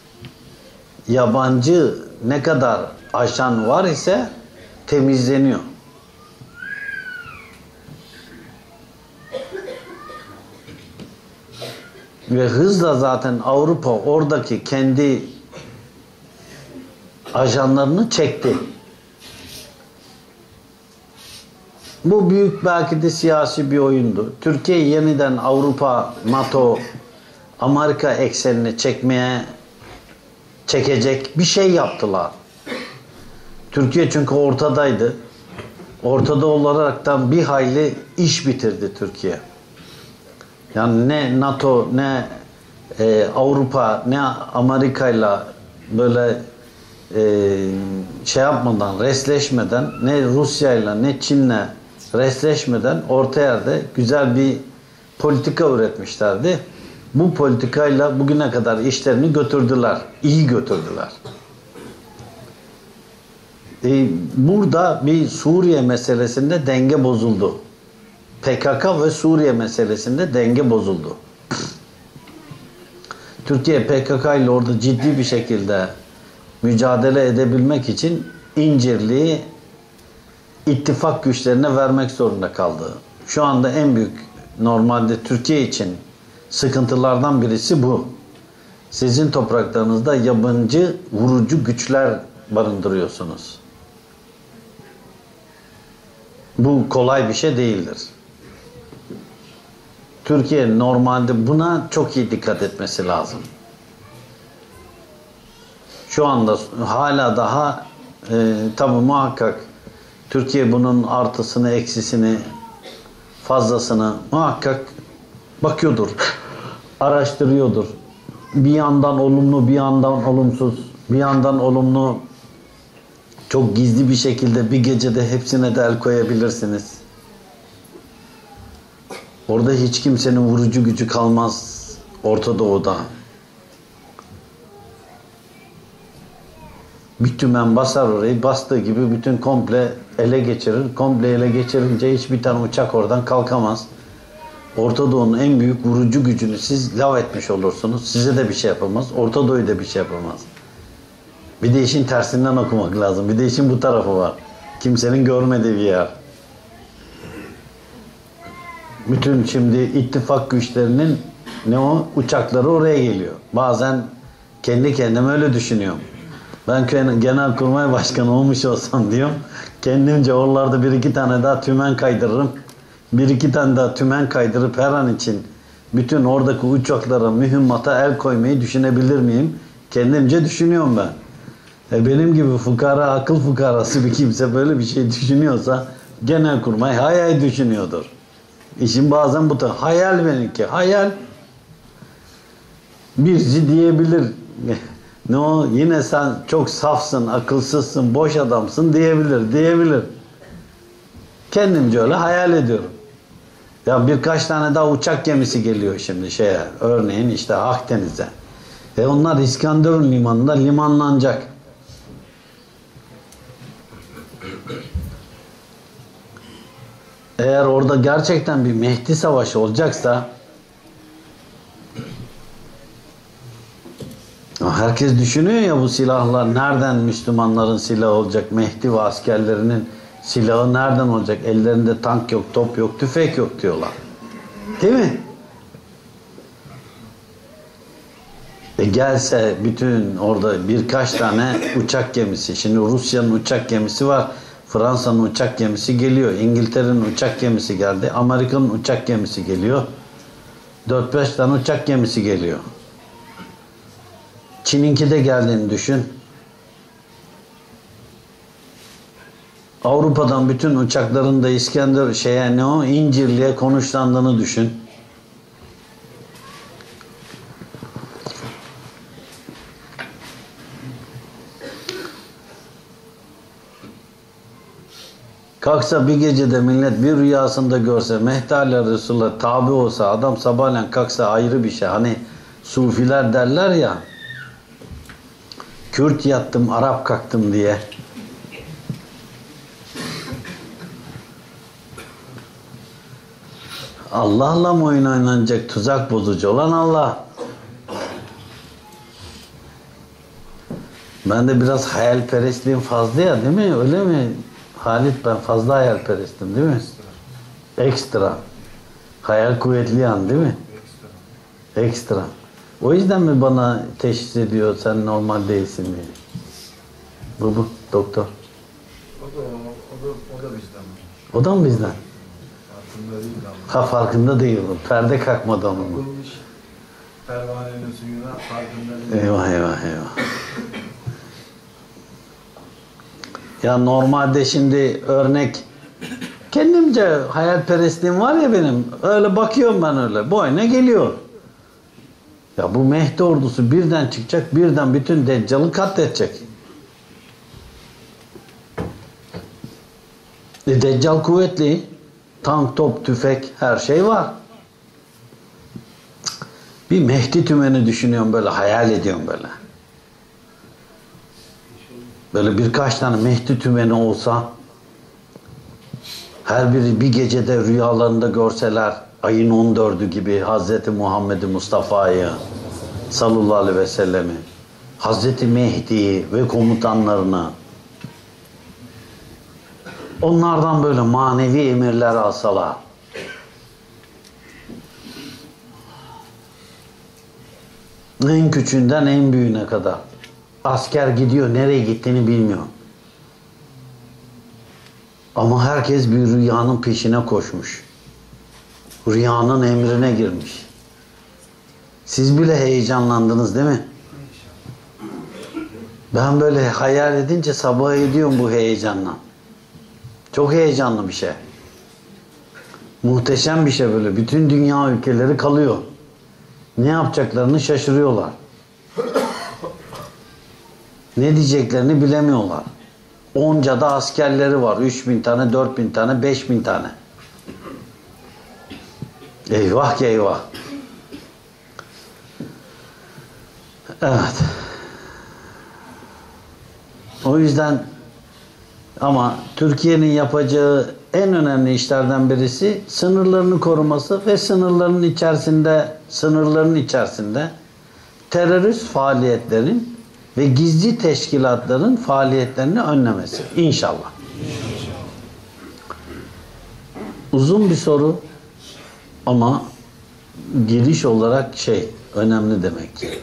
yabancı ne kadar ajan var ise temizleniyor. Ve hızla zaten Avrupa oradaki kendi ajanlarını çekti. Bu büyük belki de siyasi bir oyundu. Türkiye yeniden Avrupa, NATO, Amerika eksenine çekecek bir şey yaptılar. Türkiye çünkü ortadaydı. Ortada olaraktan bir hayli iş bitirdi Türkiye. Yani ne NATO, ne Avrupa, ne Amerika'yla böyle şey yapmadan, resleşmeden, ne Rusya'yla, ne Çin'le resleşmeden orta yerde güzel bir politika üretmişlerdi. Bu politikayla bugüne kadar işlerini götürdüler. İyi götürdüler. Burada bir Suriye meselesinde denge bozuldu. PKK ve Suriye meselesinde denge bozuldu. Türkiye PKK ile orada ciddi bir şekilde mücadele edebilmek için İncirli'yi ittifak güçlerine vermek zorunda kaldı. Şu anda en büyük normalde Türkiye için sıkıntılardan birisi bu. Sizin topraklarınızda yabancı vurucu güçler barındırıyorsunuz. Bu kolay bir şey değildir. Türkiye normalde buna çok iyi dikkat etmesi lazım. Şu anda hala daha tabi muhakkak Türkiye bunun artısını, eksisini, fazlasını muhakkak bakıyordur, araştırıyordur. Bir yandan olumlu, bir yandan olumsuz, bir yandan olumlu, çok gizli bir şekilde bir gecede hepsine de el koyabilirsiniz. Orada hiç kimsenin vurucu gücü kalmaz Orta Doğu'da. Bir tümen basar orayı, bastığı gibi bütün komple ele geçirir. Komple ele geçirince hiçbir tane uçak oradan kalkamaz. Orta Doğu'nun en büyük vurucu gücünü siz lav etmiş olursunuz. Size de bir şey yapamaz. Orta Doğu'ya da bir şey yapamaz. Bir de işin tersinden okumak lazım. Bir de işin bu tarafı var. Kimsenin görmediği bir yer. Bütün şimdi ittifak güçlerinin uçakları oraya geliyor. Bazen kendi kendime öyle düşünüyorum. Ben Genelkurmay Başkanı olmuş olsam diyorum. Kendimce oralarda bir iki tane daha tümen kaydırırım. Bir iki tane daha tümen kaydırıp her an için bütün oradaki uçaklara, mühimmata el koymayı düşünebilir miyim? Kendimce düşünüyorum ben. Benim gibi fukara, akıl fukarası bir kimse böyle bir şey düşünüyorsa Genelkurmay hayal düşünüyordur. İşin bazen bu da hayal benimki. Hayal birisi diyebilir. Ne o? Yine sen çok safsın, akılsızsın, boş adamsın diyebilir. Kendimce öyle hayal ediyorum. Ya birkaç tane daha uçak gemisi geliyor şimdi örneğin işte Akdeniz'e. Onlar İskenderun limanında limanlanacak. Eğer orada gerçekten bir Mehdi Savaşı olacaksa herkes düşünüyor ya bu silahlar nereden Müslümanların silahı olacak? Mehdi ve askerlerinin silahı nereden olacak? Ellerinde tank yok, top yok, tüfek yok diyorlar. Değil mi? Gelse bütün orada birkaç tane uçak gemisi. Şimdi Rusya'nın uçak gemisi var. Fransa'nın uçak gemisi geliyor. İngiltere'nin uçak gemisi geldi. Amerika'nın uçak gemisi geliyor. 4-5 tane uçak gemisi geliyor. Çin'inki de geldiğini düşün. Avrupa'dan bütün uçakların da İncirli'ye konuşlandığını düşün. Kalksa bir gecede millet bir rüyasında görse Mehdi ile Resulullah tabi olsa adam sabahleyin kalksa ayrı bir şey. Hani Sufiler derler ya Kürt yattım Arap kalktım diye. Allah'la mı oyun oynanacak tuzak bozucu olan Allah. Ben de biraz hayalperestliğim fazla ya değil mi? Öyle mi? Halit ben fazla hayalperestim değil mi? Ekstra. Hayal kuvvetli yan değil mi? Ekstra. O yüzden mi bana teşhis ediyor sen normal değilsin diye? Bu doktor. O da bizden. O da mı bizden? Farkında değil ama. Farkında değilim. Perde kalkmadı onun. Okunmuş pervanenin suyuna farkında değil. Eyvah. Ya normalde şimdi örnek kendimce hayalperestliğim var ya benim. Öyle bakıyorum ben öyle. Boyuna geliyor. Ya bu Mehdi ordusu birden çıkacak, birden bütün Deccal'ı katledecek. Deccal kuvvetli. Tank, top, tüfek her şey var. Bir Mehdi tümeni düşünüyorum böyle, hayal ediyorum böyle. Böyle birkaç tane Mehdi tümeni olsa her biri bir gecede rüyalarında görseler ayın 14'ü gibi Hazreti Muhammed Mustafa'yı sallallahu aleyhi ve sellemi, Hazreti Mehdi'yi ve komutanlarını onlardan böyle manevi emirler alsalar en küçüğünden en büyüğüne kadar asker gidiyor nereye gittiğini bilmiyor. Ama herkes bir rüyanın peşine koşmuş. Rüyanın emrine girmiş. Siz bile heyecanlandınız değil mi? Ben böyle hayal edince sabah ediyorum bu heyecanla. Çok heyecanlı bir şey. Muhteşem bir şey böyle. Bütün dünya ülkeleri kalıyor. Ne yapacaklarını şaşırıyorlar. Ne diyeceklerini bilemiyorlar. Onca da askerleri var. 3000 tane, 4000 tane, 5000 tane. Eyvah ki eyvah. Evet. O yüzden ama Türkiye'nin yapacağı en önemli işlerden birisi sınırlarını koruması ve sınırların içerisinde terörist faaliyetlerin ve gizli teşkilatların faaliyetlerini önlemesi. İnşallah. Uzun bir soru ama giriş olarak önemli demek ki.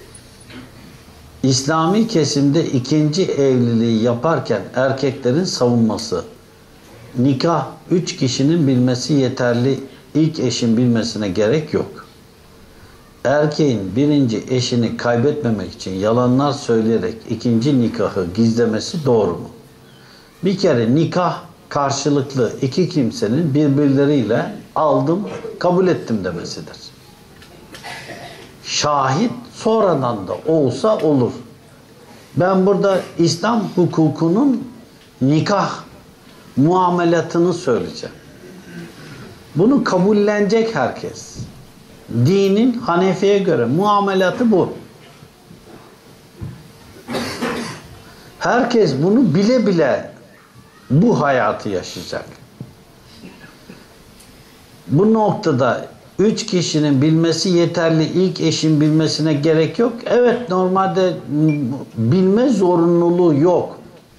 İslami kesimde ikinci evliliği yaparken erkeklerin savunması. Nikah 3 kişinin bilmesi yeterli, ilk eşin bilmesine gerek yok. erkeğin birinci eşini kaybetmemek için yalanlar söyleyerek ikinci nikahı gizlemesi doğru mu? Bir kere nikah karşılıklı iki kimsenin birbirleriyle aldım, kabul ettim demesidir. Şahit sonradan da olsa olur. Ben burada İslam hukukunun nikah muamelatını söyleyeceğim. Bunu kabullenecek herkes. Dinin Hanefi'ye göre muamelatı bu. Herkes bunu bile bile bu hayatı yaşayacak. Bu noktada 3 kişinin bilmesi yeterli, ilk eşin bilmesine gerek yok. Evet, normalde bilme zorunluluğu yok.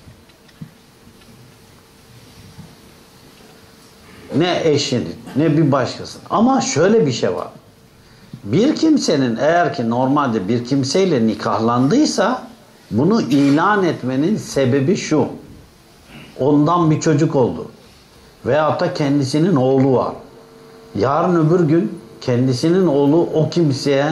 Ne eşinin, ne bir başkasının. Ama şöyle bir şey var. Bir kimsenin eğer ki normalde bir kimseyle nikahlandıysa bunu ilan etmenin sebebi şu. Ondan bir çocuk oldu. Veyahut da kendisinin oğlu var. Yarın öbür gün kendisinin oğlu o kimseye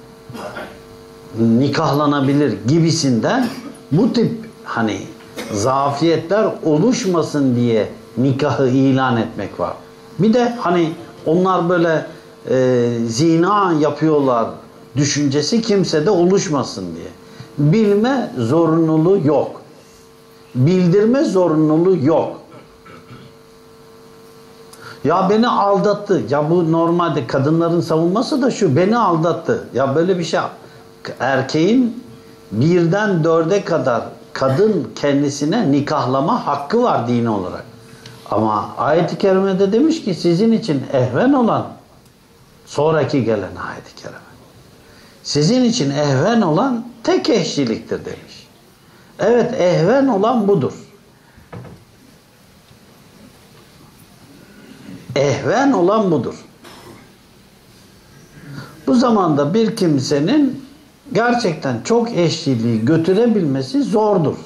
nikahlanabilir gibisinden bu tip hani zafiyetler oluşmasın diye nikahı ilan etmek var. Bir de hani onlar böyle zina yapıyorlar düşüncesi kimsede oluşmasın diye. Bilme zorunluluğu yok. Bildirme zorunluluğu yok. Ya beni aldattı. Ya bu normalde kadınların savunması da şu. Beni aldattı. Ya böyle bir şey. Erkeğin 1'den 4'e kadar kadın kendisine nikahlama hakkı var dini olarak. Ama ayet-i kerimede demiş ki sizin için ehven olan sonraki gelen ayet-i kerime. Sizin için ehven olan tek eşliliktir demiş. Evet, ehven olan budur. Ehven olan budur. Bu zamanda bir kimsenin gerçekten çok eşliliği götürebilmesi zordur.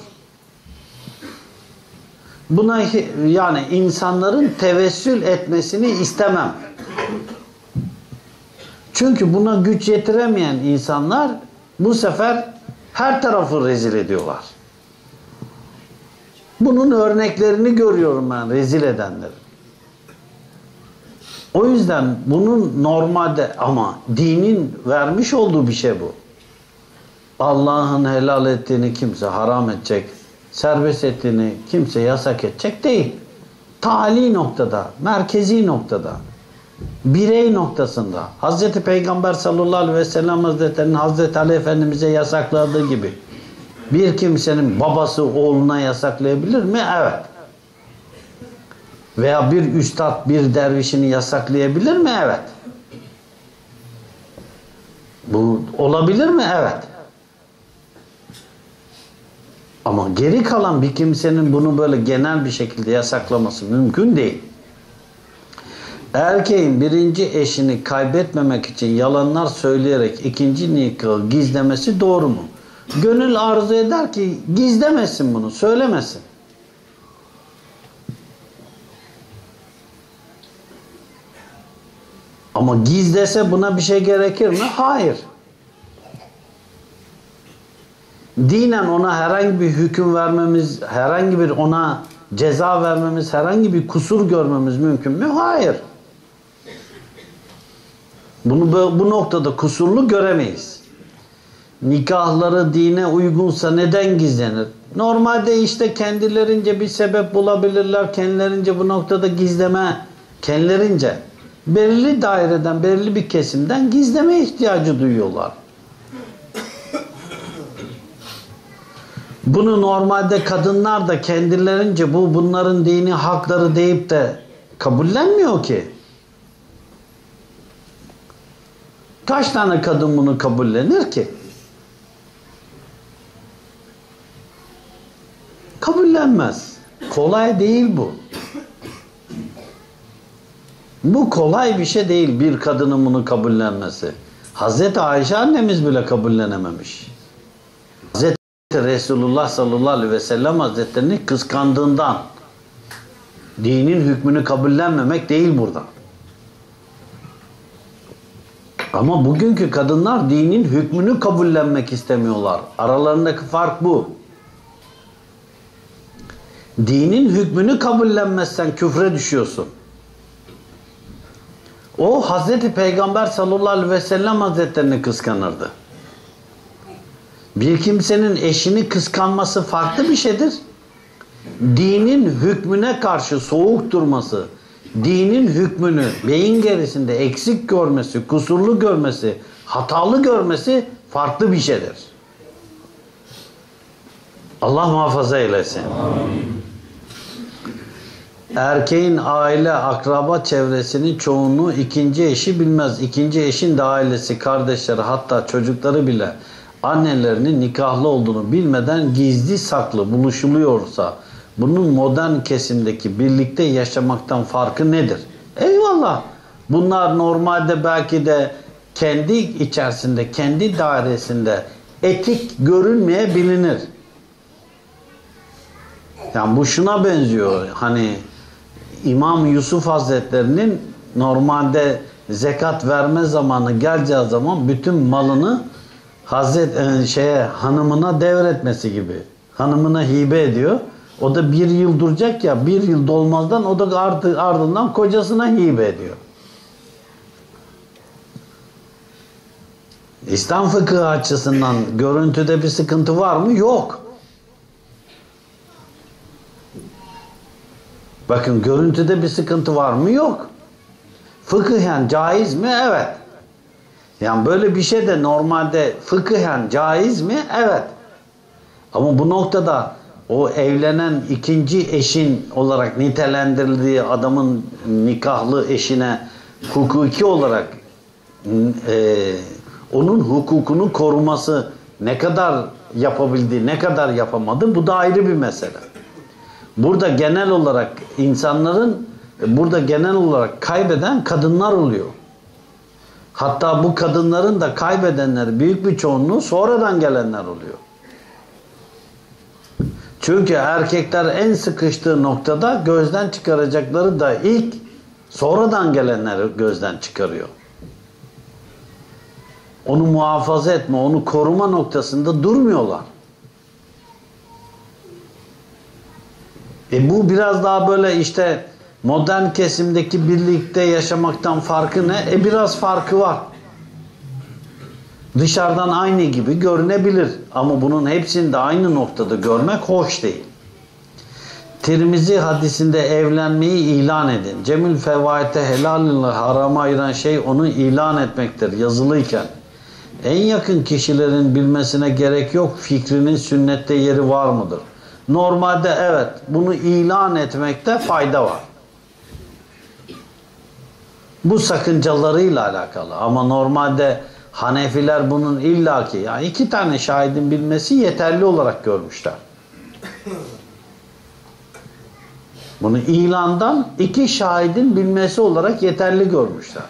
Buna yani insanların tevessül etmesini istemem. Çünkü buna güç yetiremeyen insanlar bu sefer her tarafı rezil ediyorlar. Bunun örneklerini görüyorum ben rezil edenleri. O yüzden bunun normalde ama dinin vermiş olduğu bir şey bu. Allah'ın helal ettiğini kimse haram edecek, serbest ettiğini kimse yasak edecek değil. Tali noktada, merkezi noktada, birey noktasında Hazreti Peygamber sallallahu aleyhi ve sellem Hazretleri'nin Hazreti Ali Efendimiz'e yasakladığı gibi bir kimsenin babası oğluna yasaklayabilir mi? Evet. Veya bir üstad bir dervişini yasaklayabilir mi? Evet. Bu olabilir mi? Evet. Ama geri kalan bir kimsenin bunu böyle genel bir şekilde yasaklaması mümkün değil. Erkeğin birinci eşini kaybetmemek için yalanlar söyleyerek ikinci nikahı gizlemesi doğru mu? Gönül arzu eder ki gizlemesin bunu, söylemesin. Ama gizlese buna bir şey gerekir mi? Hayır. Dinen ona herhangi bir hüküm vermemiz, herhangi bir ona ceza vermemiz, herhangi bir kusur görmemiz mümkün mü? Hayır. Bunu bu noktada kusurlu göremeyiz. Nikahları dine uygunsa neden gizlenir? Normalde işte kendilerince bir sebep bulabilirler. Kendilerince bu noktada gizleme, kendilerince belirli daireden, belirli bir kesimden gizleme ihtiyacı duyuyorlar. Bunu normalde kadınlar da kendilerince bu bunların dini hakları deyip de kabullenmiyor ki. Kaç tane kadın bunu kabullenir ki? Kabullenmez. Kolay değil bu. Bu kolay bir şey değil bir kadının bunu kabullenmesi. Hazreti Ayşe annemiz bile kabullenememiş. Hazreti Resulullah sallallahu aleyhi ve sellem Hazretlerini kıskandığından dinin hükmünü kabullenmemek değil burada. Ama bugünkü kadınlar dinin hükmünü kabullenmek istemiyorlar. Aralarındaki fark bu. Dinin hükmünü kabullenmezsen küfre düşüyorsun. O Hazreti Peygamber sallallahu aleyhi ve sellem hazretlerini kıskanırdı. Bir kimsenin eşini kıskanması farklı bir şeydir. Dinin hükmüne karşı soğuk durması, dinin hükmünü beyin gerisinde eksik görmesi, kusurlu görmesi, hatalı görmesi farklı bir şeydir. Allah muhafaza eylesin. Amin. Erkeğin aile, akraba çevresinin çoğunluğu ikinci eşi bilmez. İkinci eşin de ailesi, kardeşleri, hatta çocukları bile annelerinin nikahlı olduğunu bilmeden gizli saklı buluşuluyorsa bunun modern kesimdeki birlikte yaşamaktan farkı nedir? Eyvallah. Bunlar normalde belki de kendi içerisinde, kendi dairesinde etik görünmeyebilir. Yani bu şuna benziyor. Hani İmam Yusuf Hazretlerinin normalde zekat verme zamanı geleceği zaman bütün malını hanımına devretmesi gibi. Hanımına hibe ediyor. O da bir yıl duracak ya, bir yıl dolmazdan o da ardından kocasına hibe ediyor. İslam fıkhı açısından görüntüde bir sıkıntı var mı? Yok. Bakın görüntüde bir sıkıntı var mı? Yok. Fıkıhen caiz mi? Evet. Yani böyle bir şey de normalde fıkıhen caiz mi? Evet. Ama bu noktada o evlenen ikinci eşin olarak nitelendirildiği adamın nikahlı eşine hukuki olarak onun hukukunu koruması ne kadar yapabildi, ne kadar yapamadı, bu da ayrı bir mesele. Burada genel olarak kaybeden kadınlar oluyor. Hatta bu kadınların da kaybedenleri büyük bir çoğunluğu sonradan gelenler oluyor. Çünkü erkekler en sıkıştığı noktada gözden çıkaracakları da ilk sonradan gelenleri gözden çıkarıyor. Onu muhafaza etme, onu koruma noktasında durmuyorlar. Bu biraz daha böyle işte modern kesimdeki birlikte yaşamaktan farkı ne? Biraz farkı var. Dışarıdan aynı gibi görünebilir. Ama bunun hepsini de aynı noktada görmek hoş değil. Tirmizi hadisinde evlenmeyi ilan edin. Cemil fevaite helalillah harama ayıran şey onu ilan etmektir yazılıyken. En yakın kişilerin bilmesine gerek yok. Fikrinin sünnette yeri var mıdır? Normalde evet, bunu ilan etmekte fayda var. Bu sakıncalarıyla alakalı. Ama normalde Hanefiler bunun illaki, yani 2 tane şahidin bilmesi yeterli olarak görmüşler. Bunu ilandan 2 şahidin bilmesi olarak yeterli görmüşler.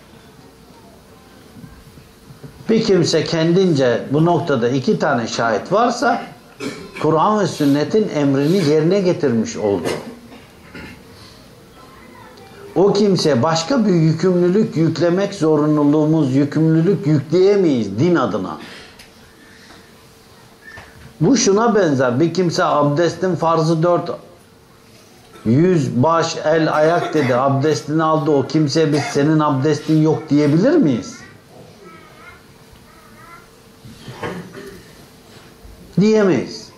Bir kimse kendince bu noktada 2 tane şahit varsa Kur'an ve sünnetin emrini yerine getirmiş oldu. O kimseye başka bir yükümlülük yüklemek zorunluluğumuz, yükümlülük yükleyemeyiz din adına. Bu şuna benzer. Bir kimse abdestin farzı 4, yüz, baş, el, ayak dedi. Abdestini aldı. O kimseye biz senin abdestin yok diyebilir miyiz? Diyemeyiz.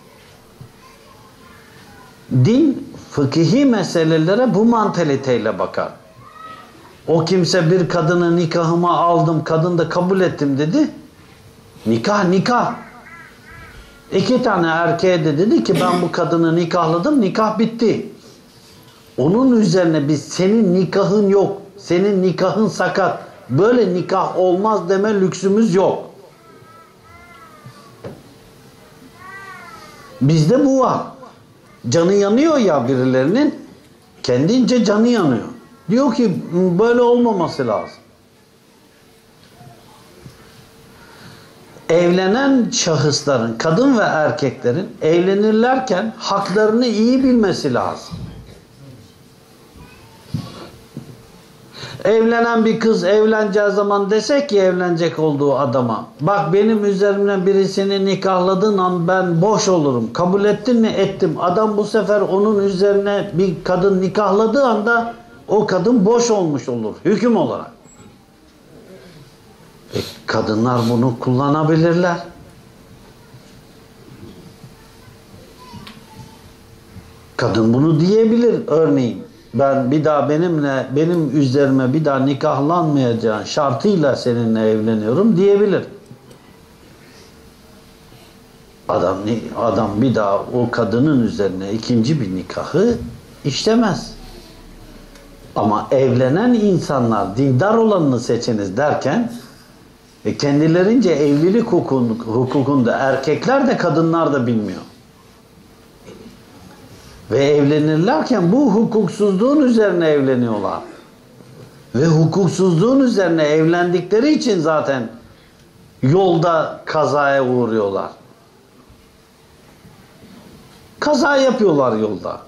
Din fıkhi meselelere bu mantaliteyle bakar. O kimse bir kadını nikahıma aldım, kadın da kabul ettim dedi. Nikah. 2 tane erkeğe de dedi ki ben bu kadını nikahladım, nikah bitti. Onun üzerine biz senin nikahın yok, senin nikahın sakat, böyle nikah olmaz deme lüksümüz yok. Bizde bu var. Canı yanıyor ya birilerinin, kendince canı yanıyor. Diyor ki böyle olmaması lazım. Evlenen şahısların, kadın ve erkeklerin evlenirlerken haklarını iyi bilmesi lazım. Evlenen bir kız evleneceği zaman desek ki evlenecek olduğu adama, bak benim üzerimden birisini nikahladığın an ben boş olurum. Kabul ettin mi? Ettim. Adam bu sefer onun üzerine bir kadın nikahladığı anda o kadın boş olmuş olur hüküm olarak. Kadınlar bunu kullanabilirler. Kadın bunu diyebilir örneğin. Ben bir daha benim üzerime bir daha nikahlanmayacağın şartıyla seninle evleniyorum diyebilir. Adam bir daha o kadının üzerine ikinci bir nikahı işlemez. Ama evlenen insanlar dindar olanını seçiniz derken kendilerince evlilik hukukunda erkekler de kadınlar da bilmiyor. Ve evlenirlerken bu hukuksuzluğun üzerine evleniyorlar. Ve hukuksuzluğun üzerine evlendikleri için zaten yolda kazaya uğruyorlar. Kaza yapıyorlar yolda.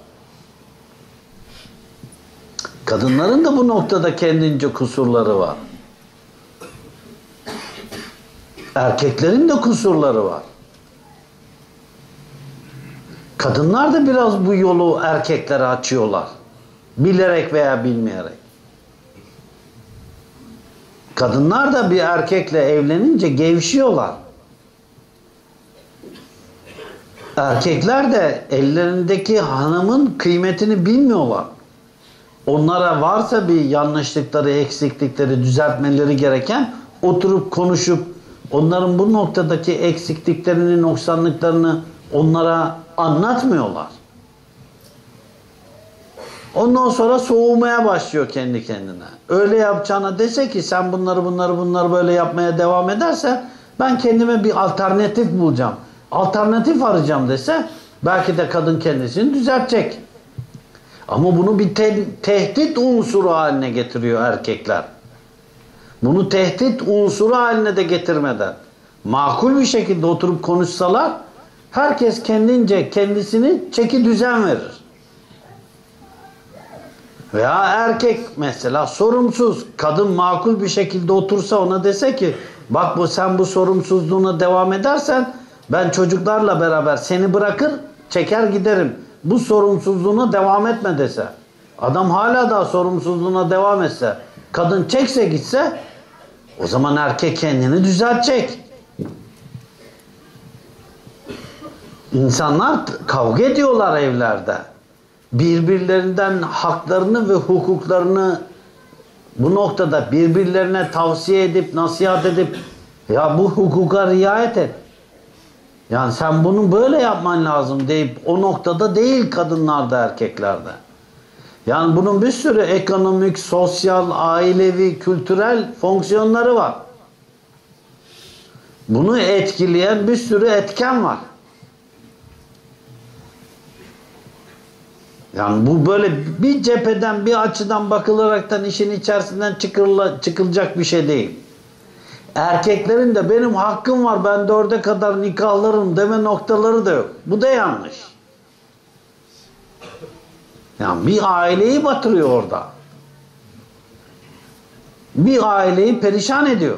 Kadınların da bu noktada kendince kusurları var. Erkeklerin de kusurları var. Kadınlar da biraz bu yolu erkeklere açıyorlar. Bilerek veya bilmeyerek. Kadınlar da bir erkekle evlenince gevşiyorlar. Erkekler de ellerindeki hanımın kıymetini bilmiyorlar. Onlara varsa bir yanlışlıkları, eksiklikleri, düzeltmeleri gereken oturup konuşup onların bu noktadaki eksikliklerini, noksanlıklarını onlara anlatmıyorlar. Ondan sonra soğumaya başlıyor kendi kendine. Öyle yapacağına dese ki sen bunları böyle yapmaya devam edersen ben kendime bir alternatif bulacağım. Alternatif arayacağım dese belki de kadın kendisini düzeltecek. Ama bunu bir tehdit unsuru haline getiriyor erkekler. Bunu tehdit unsuru haline de getirmeden makul bir şekilde oturup konuşsalar herkes kendince kendisini çeki düzen verir. Veya erkek mesela sorumsuz, kadın makul bir şekilde otursa ona dese ki bak sen bu sorumsuzluğuna devam edersen ben çocuklarla beraber seni bırakır çeker giderim. Bu sorumsuzluğuna devam etme dese. Adam hala da sorumsuzluğuna devam etse, kadın çekse gitse o zaman erkek kendini düzeltecek. İnsanlar kavga ediyorlar evlerde. Birbirlerinden haklarını ve hukuklarını bu noktada birbirlerine tavsiye edip, nasihat edip ya bu hukuka riayet et. Yani sen bunu böyle yapman lazım deyip o noktada değil kadınlarda, erkeklerde. Yani bunun bir sürü ekonomik, sosyal, ailevi, kültürel fonksiyonları var. Bunu etkileyen bir sürü etken var. Yani bu böyle bir cepheden, bir açıdan bakılaraktan işin içerisinden çıkılacak bir şey değil. Erkeklerin de benim hakkım var, ben 4'e kadar nikahlarım deme noktaları da yok. Bu da yanlış. Yani bir aileyi batırıyor orada. Bir aileyi perişan ediyor.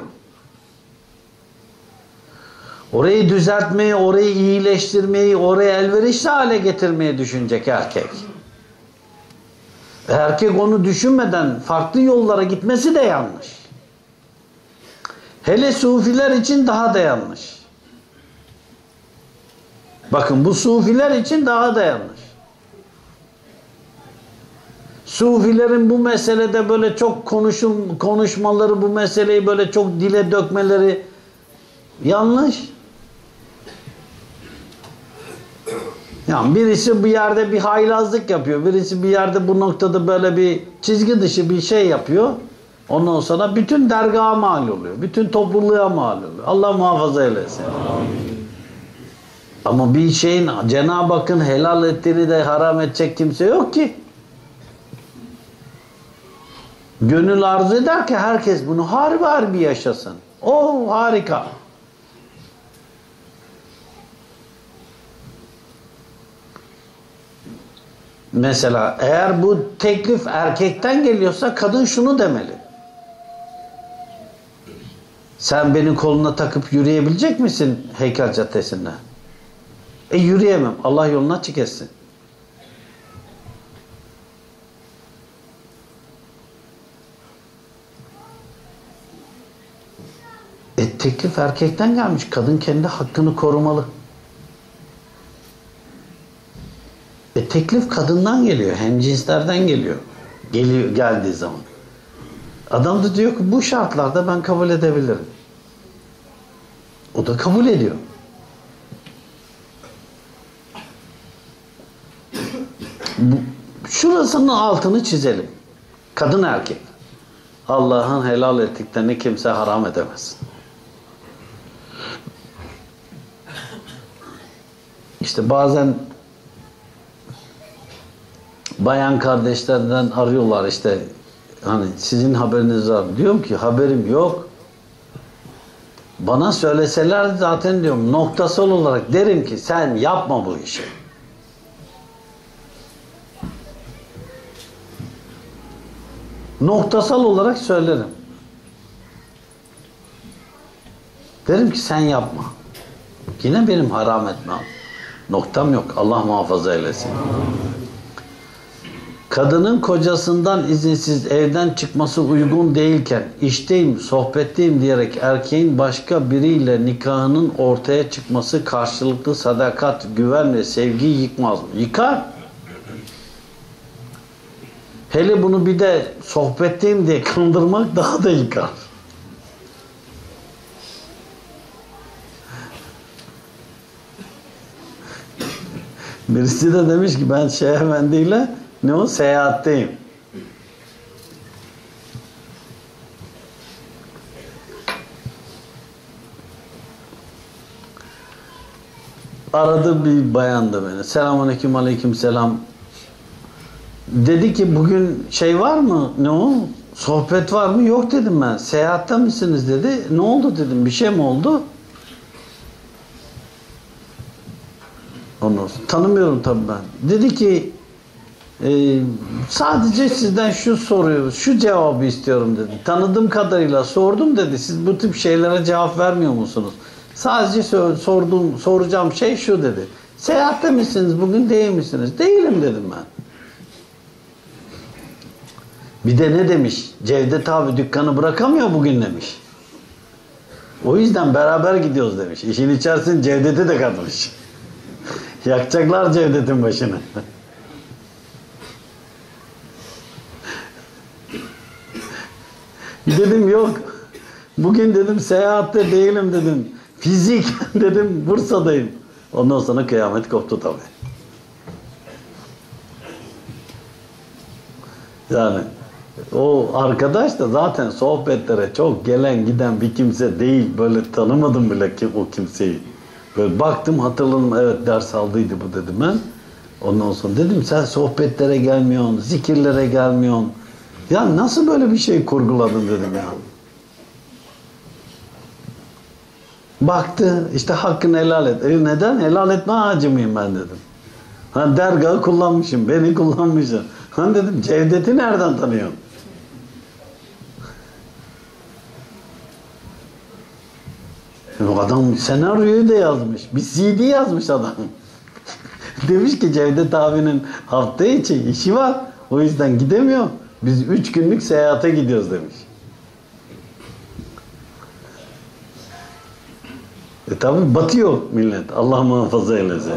Orayı düzeltmeyi, orayı iyileştirmeyi, orayı elverişli hale getirmeyi düşünecek erkek. Erkek onu düşünmeden farklı yollara gitmesi de yanlış. Hele sufiler için daha da yanlış. Bakın bu sufiler için daha da yanlış. Sufilerin bu meselede böyle çok konuşmaları, bu meseleyi böyle çok dile dökmeleri yanlış. Yani birisi bir yerde bir haylazlık yapıyor. Birisi bir yerde bu noktada böyle bir çizgi dışı bir şey yapıyor. Ondan sonra bütün dergaha mal oluyor. Bütün topluluğa mal oluyor. Allah muhafaza eylesin. Ama bir şeyin Cenab-ı Hakk'ın helal ettiğini de haram edecek kimse yok ki. Gönül arzu eder ki herkes bunu harbi yaşasın. O harika. Mesela eğer bu teklif erkekten geliyorsa kadın şunu demeli. Sen beni koluna takıp yürüyebilecek misin Heykel Caddesi'nde? Yürüyemem. Allah yolunu açık etsin. Teklif erkekten gelmiş. Kadın kendi hakkını korumalı. Teklif kadından geliyor. Hemcinslerden geliyor. Geldiği zaman. Adam da diyor ki bu şartlarda ben kabul edebilirim. O da kabul ediyor. Şurasının altını çizelim. Kadın erkek. Allah'ın helal ettiklerini kimse haram edemez. İşte bazen bayan kardeşlerden arıyorlar işte hani sizin haberiniz var mı? Diyorum ki haberim yok. Bana söyleseler zaten diyorum noktasal olarak derim ki sen yapma bu işi. Noktasal olarak söylerim. Derim ki sen yapma. Yine benim haram etmem. Noktam yok. Allah muhafaza eylesin. Kadının kocasından izinsiz evden çıkması uygun değilken işteyim, sohbetteyim diyerek erkeğin başka biriyle nikahının ortaya çıkması karşılıklı sadakat, güven ve sevgiyi yıkmaz mı? Yıkar. Hele bunu bir de sohbetteyim diye kandırmak daha da yıkar. Birisi de demiş ki ben Şeyh Efendi'yle seyahatteyim. Aradı bir bayan da beni. Selamünaleyküm, aleykümselam. Dedi ki bugün şey var mı? Sohbet var mı? Yok dedim ben. Seyahatte misiniz dedi. Ne oldu dedim. Bir şey mi oldu? Onu tanımıyorum tabii ben. Dedi ki sadece sizden şu cevabı istiyorum dedi. Tanıdığım kadarıyla sordum dedi. Siz bu tip şeylere cevap vermiyor musunuz? Sadece soracağım şey şu dedi. Seyahatte misiniz? Bugün değil misiniz? Değilim dedim ben. Bir de ne demiş? Cevdet abi dükkanı bırakamıyor bugün demiş. O yüzden beraber gidiyoruz demiş. İşin içerisinde Cevdet'i de katmış. Yakacaklar Cevdet'in başını. Dedim yok. Bugün dedim seyahatte değilim dedim. Fizik dedim Bursa'dayım. Ondan sonra kıyamet koptu tabii. Yani o arkadaş da zaten sohbetlere çok gelen giden bir kimse değil. Böyle tanımadım bile ki o kimseyi. Böyle baktım hatırladım evet ders aldıydı bu dedim ben. Ondan sonra dedim sen sohbetlere gelmiyorsun, zikirlere gelmiyorsun. Ya nasıl böyle bir şey kurguladın dedim ya. Baktı işte hakkını helal et. Neden? Helal etme ağacı mıyım ben dedim. Dergahı kullanmışım, beni kullanmışım. Dedim Cevdet'i nereden tanıyorsun? Adam senaryoyu da yazmış. Bir CD yazmış adam. Demiş ki Cevdet abinin hafta içi işi var. O yüzden gidemiyor. Biz 3 günlük seyahate gidiyoruz demiş. Tabi batıyor millet. Allah muhafaza eylesin.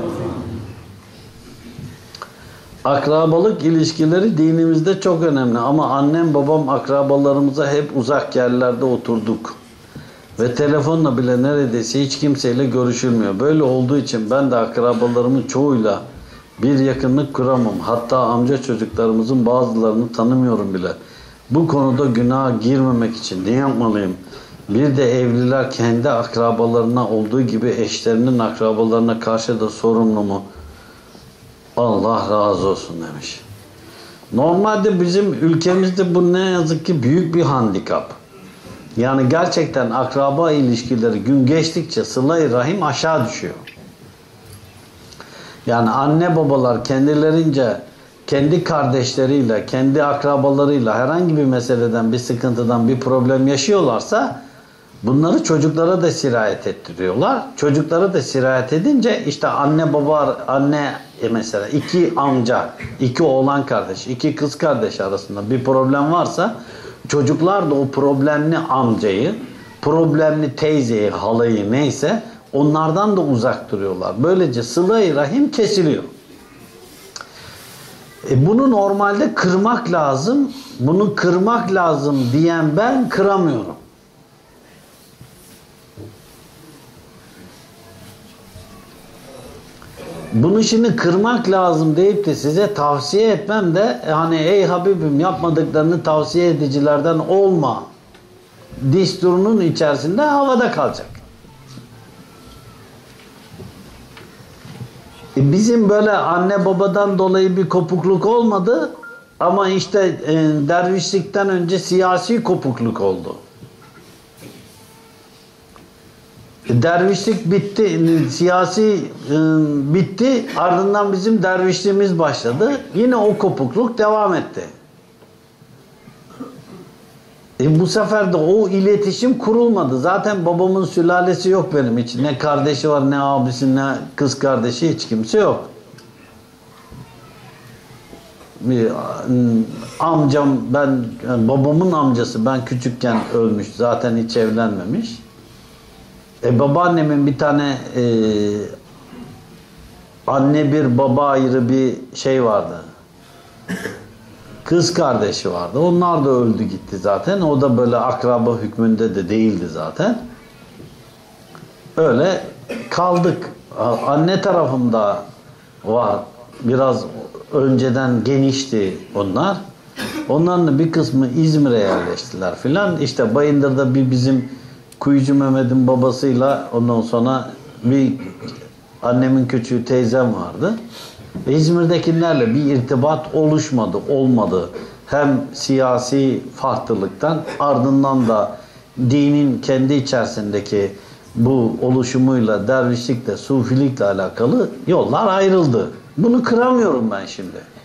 Akrabalık ilişkileri dinimizde çok önemli. Ama annem babam akrabalarımıza hep uzak yerlerde oturduk. Ve telefonla bile neredeyse hiç kimseyle görüşülmüyor. Böyle olduğu için ben de akrabalarımın çoğuyla bir yakınlık kuramam. Hatta amca çocuklarımızın bazılarını tanımıyorum bile. Bu konuda günaha girmemek için ne yapmalıyım? Bir de evliler kendi akrabalarına olduğu gibi eşlerinin akrabalarına karşı da sorumlu mu? Allah razı olsun demiş. Normalde bizim ülkemizde bu ne yazık ki büyük bir handikap. Yani gerçekten akraba ilişkileri gün geçtikçe sıla-i rahim aşağı düşüyor. Yani anne babalar kendilerince kendi kardeşleriyle, kendi akrabalarıyla herhangi bir meseleden, bir sıkıntıdan, bir problem yaşıyorlarsa Bunları çocuklara da sirayet ettiriyorlar. Çocuklara da sirayet edince işte anne baba, anne mesela iki amca, iki oğlan kardeş, iki kız kardeş arasında bir problem varsa çocuklar da o problemli amcayı, problemli teyzeyi, halayı neyse onlardan da uzak duruyorlar. Böylece sıla-i rahim kesiliyor. Bunu normalde kırmak lazım. Bunu kırmak lazım diyen ben kıramıyorum. Bunu şimdi kırmak lazım deyip de size tavsiye etmem de hani ey Habibim yapmadıklarını tavsiye edicilerden olma disturunun içerisinde havada kalacak. Bizim böyle anne babadan dolayı bir kopukluk olmadı ama işte dervişlikten önce siyasi kopukluk oldu. Dervişlik bitti, siyasi bitti, ardından bizim dervişliğimiz başladı. Yine o kopukluk devam etti. Bu sefer de o iletişim kurulmadı. Zaten babamın sülalesi yok benim için. Ne kardeşi var, ne abisi, ne kız kardeşi, hiç kimse yok. Bir amcam, babamın amcası ben küçükken ölmüş. Zaten hiç evlenmemiş. Babaannemin bir tane anne bir baba ayrı bir şey vardı. Kız kardeşi vardı. Onlar da öldü gitti zaten. O da böyle akraba hükmünde de değildi zaten. Öyle kaldık. Anne tarafımda var. Biraz önceden genişti onlar. Onların da bir kısmı İzmir'e yerleştiler filan. İşte Bayındır'da bir bizim Kuyucu Mehmet'in babasıyla ondan sonra bir annemin küçüğü teyzem vardı. İzmir'dekilerle bir irtibat olmadı. Hem siyasi farklılıktan ardından da dinin kendi içerisindeki bu oluşumuyla, dervişlikle, sufilikle alakalı yollar ayrıldı. Bunu kıramıyorum ben şimdi.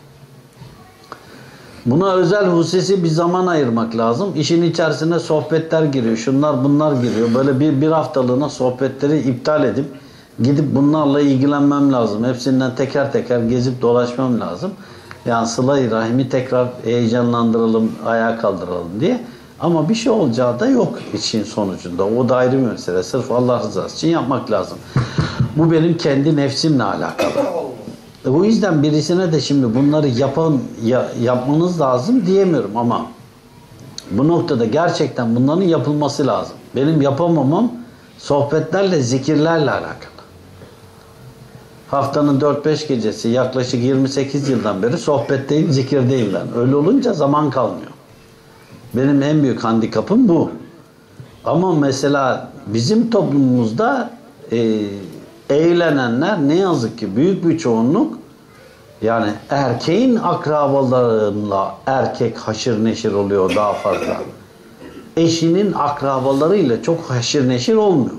Buna özel hususi bir zaman ayırmak lazım. İşin içerisine sohbetler giriyor. Şunlar bunlar giriyor. Böyle bir haftalığına sohbetleri iptal edip gidip bunlarla ilgilenmem lazım. Hepsinden teker teker gezip dolaşmam lazım. Yani sıla-i rahimi tekrar heyecanlandıralım, ayağa kaldıralım diye. Ama bir şey olacağı da yok işin sonucunda. O da ayrı bir mesele. Sırf Allah rızası için yapmak lazım. Bu benim kendi nefsimle alakalı. O yüzden birisine de şimdi bunları yapmanız lazım diyemiyorum ama bu noktada gerçekten bunların yapılması lazım. Benim yapamamam sohbetlerle, zikirlerle alakalı. Haftanın 4-5 gecesi yaklaşık 28 yıldan beri sohbetteyim, zikirdeyim ben. Öyle olunca zaman kalmıyor. Benim en büyük handikapım bu. Ama mesela bizim toplumumuzda eğlenenler ne yazık ki büyük bir çoğunluk yani erkeğin akrabalarıyla erkek haşır neşir oluyor daha fazla. Eşinin akrabalarıyla çok haşır neşir olmuyor.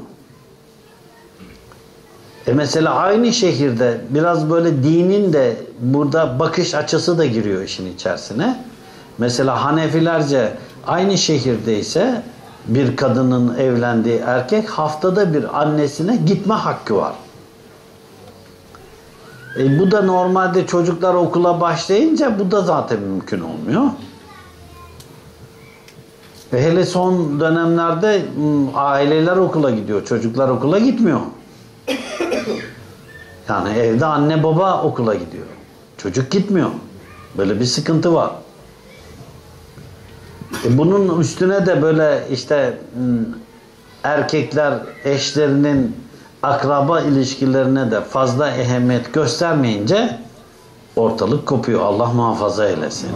Mesela aynı şehirde biraz böyle dinin de burada bakış açısı da giriyor işin içerisine. Mesela Hanefilerce aynı şehirdeyse bir kadının evlendiği erkek haftada bir annesine gitme hakkı var. Bu da normalde çocuklar okula başlayınca bu da zaten mümkün olmuyor. Hele son dönemlerde aileler okula gidiyor, çocuklar okula gitmiyor. Yani evde anne baba okula gidiyor. Çocuk gitmiyor. Böyle bir sıkıntı var. Bunun üstüne de böyle işte erkekler eşlerinin akraba ilişkilerine de fazla ehemmiyet göstermeyince ortalık kopuyor. Allah muhafaza eylesin.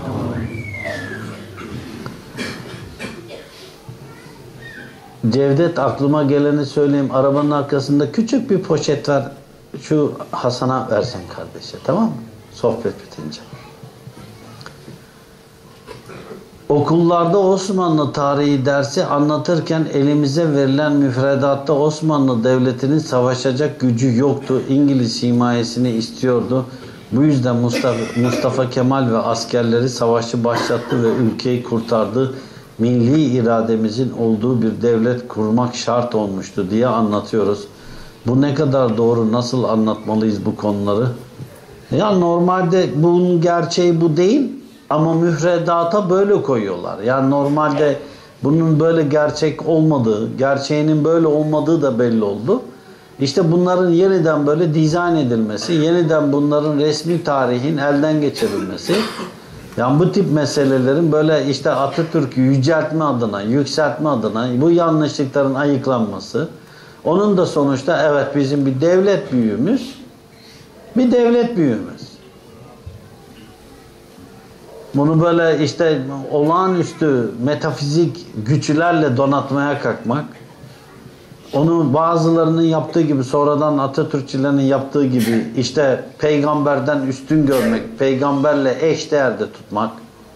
Cevdet, aklıma geleni söyleyeyim. Arabanın arkasında küçük bir poşet var. Şu Hasan'a versen kardeşe, tamam mı? Sohbet bitince. Okullarda Osmanlı tarihi dersi anlatırken elimize verilen müfredatta Osmanlı Devleti'nin savaşacak gücü yoktu. İngiliz himayesini istiyordu. Bu yüzden Mustafa Kemal ve askerleri savaşı başlattı ve ülkeyi kurtardı milli irademizin olduğu bir devlet kurmak şart olmuştu diye anlatıyoruz. Bu ne kadar doğru, nasıl anlatmalıyız bu konuları? Ya normalde bunun gerçeği bu değil ama müfredata böyle koyuyorlar. Yani normalde bunun böyle gerçek olmadığı, gerçeğinin böyle olmadığı da belli oldu. İşte bunların yeniden böyle dizayn edilmesi, yeniden bunların resmi tarihin elden geçirilmesi, yani bu tip meselelerin böyle işte Atatürk'ü yüceltme adına, yükseltme adına bu yanlışlıkların ayıklanması, onun da sonuçta evet bizim bir devlet büyüğümüz, bir devlet büyüğümüz. Bunu böyle işte olağanüstü metafizik güçlerle donatmaya kalkmak, onu bazılarının yaptığı gibi, sonradan Atatürkçülerin yaptığı gibi işte peygamberden üstün görmek, peygamberle eş değerde tutmak,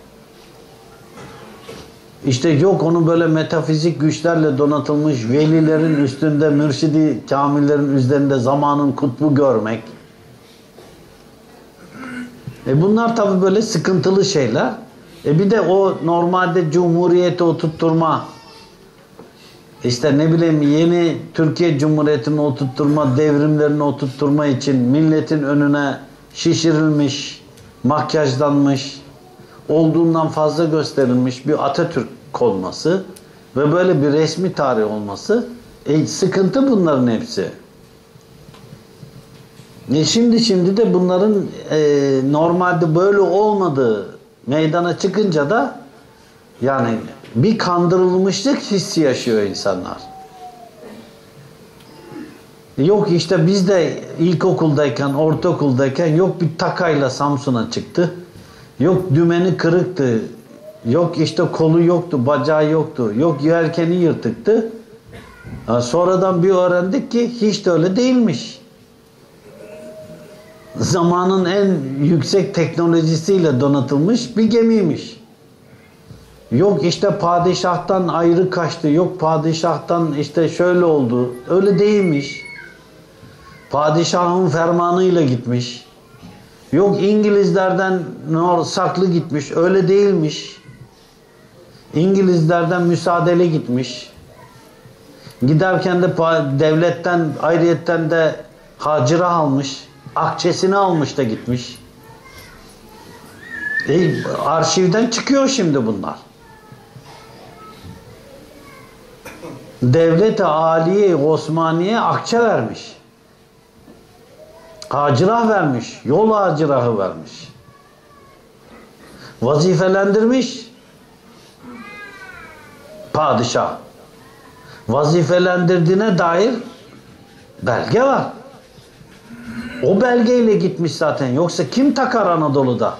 işte yok onu böyle metafizik güçlerle donatılmış velilerin üstünde, mürşidi kamillerin üzerinde zamanın kutbu görmek. Bunlar tabii böyle sıkıntılı şeyler. Bir de o normalde cumhuriyeti oturtturma, İşte ne bileyim yeni Türkiye Cumhuriyeti'ni oturtturma, devrimlerini oturtturma için milletin önüne şişirilmiş, makyajlanmış, olduğundan fazla gösterilmiş bir Atatürk konması ve böyle bir resmi tarih olması sıkıntı bunların hepsi. Şimdi de bunların normalde böyle olmadığı meydana çıkınca da yani bir kandırılmışlık hissi yaşıyor insanlar. Yok işte biz de ilkokuldayken, ortaokuldayken yok bir takayla Samsun'a çıktı. Yok dümeni kırıktı. Yok işte kolu yoktu, bacağı yoktu. Yok yelkeni yırtıktı. Sonradan bir öğrendik ki hiç de öyle değilmiş. Zamanın en yüksek teknolojisiyle donatılmış bir gemiymiş. Yok işte padişahtan ayrı kaçtı. Yok padişahtan işte şöyle oldu. Öyle değilmiş. Padişahın fermanıyla gitmiş. Yok İngilizlerden saklı gitmiş. Öyle değilmiş. İngilizlerden müsaadeli gitmiş. Giderken de devletten ayrıyetten de hacıra almış. Akçesini almış da gitmiş. Arşivden çıkıyor şimdi bunlar. Devlet-i Aliye Osmaniye akçe vermiş. Hacırah vermiş. Yol hacırahı vermiş. Vazifelendirmiş. Padişah. Vazifelendirdiğine dair belge var. O belgeyle gitmiş zaten. Yoksa kim takar Anadolu'da?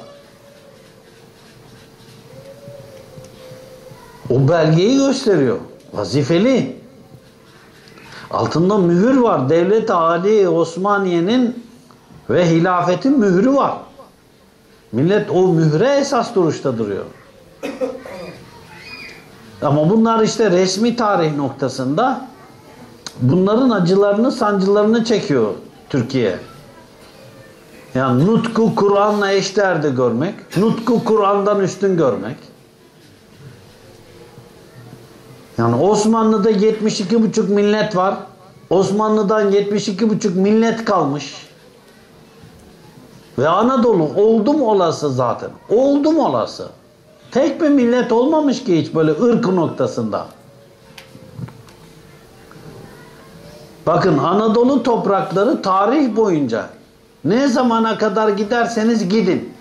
O belgeyi gösteriyor. Vazifeli. Altında mühür var. Devlet-i Aliye Osmaniye'nin ve hilafetin mührü var. Millet o mühre esas duruşta duruyor. Ama bunlar işte resmi tarih noktasında bunların acılarını, sancılarını çekiyor Türkiye. Yani nutku Kur'an'la eşdeğerde görmek, nutku Kur'an'dan üstün görmek. Yani Osmanlı'da 72,5 millet var. Osmanlı'dan 72,5 millet kalmış. Ve Anadolu oldum olası zaten. Oldum olası. Tek bir millet olmamış ki hiç böyle ırk noktasında. Bakın Anadolu toprakları tarih boyunca ne zamana kadar giderseniz gidin.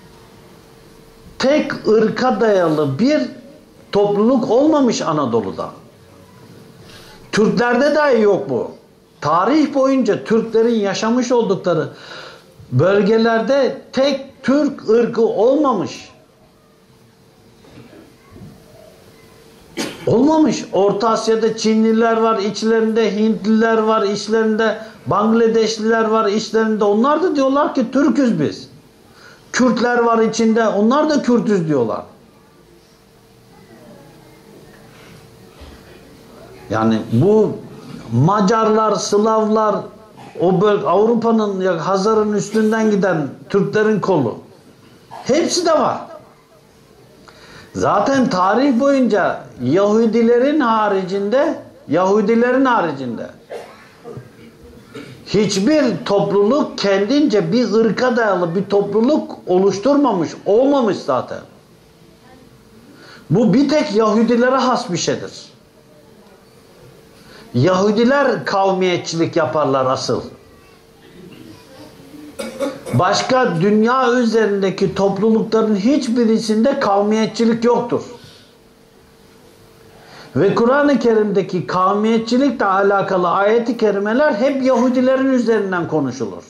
Tek ırka dayalı bir topluluk olmamış Anadolu'da. Türklerde dahi yok bu. Tarih boyunca Türklerin yaşamış oldukları bölgelerde tek Türk ırkı olmamış. Olmamış. Orta Asya'da Çinliler var, içlerinde Hintliler var, içlerinde Bangladeşliler var, içlerinde. Onlar da diyorlar ki Türküz biz. Kürtler var içinde, onlar da Kürtüz diyorlar. Yani bu Macarlar, Slavlar, o Avrupa'nın, Hazar'ın üstünden giden Türklerin kolu. Hepsi de var. Zaten tarih boyunca Yahudilerin haricinde hiçbir topluluk kendince bir ırka dayalı bir topluluk olmamış zaten. Bu bir tek Yahudilere has bir şeydir. Yahudiler kavmiyetçilik yaparlar asıl. Başka dünya üzerindeki toplulukların hiçbirisinde kavmiyetçilik yoktur. Ve Kur'an-ı Kerim'deki kavmiyetçilikle alakalı ayet-i kerimeler hep Yahudilerin üzerinden konuşulur.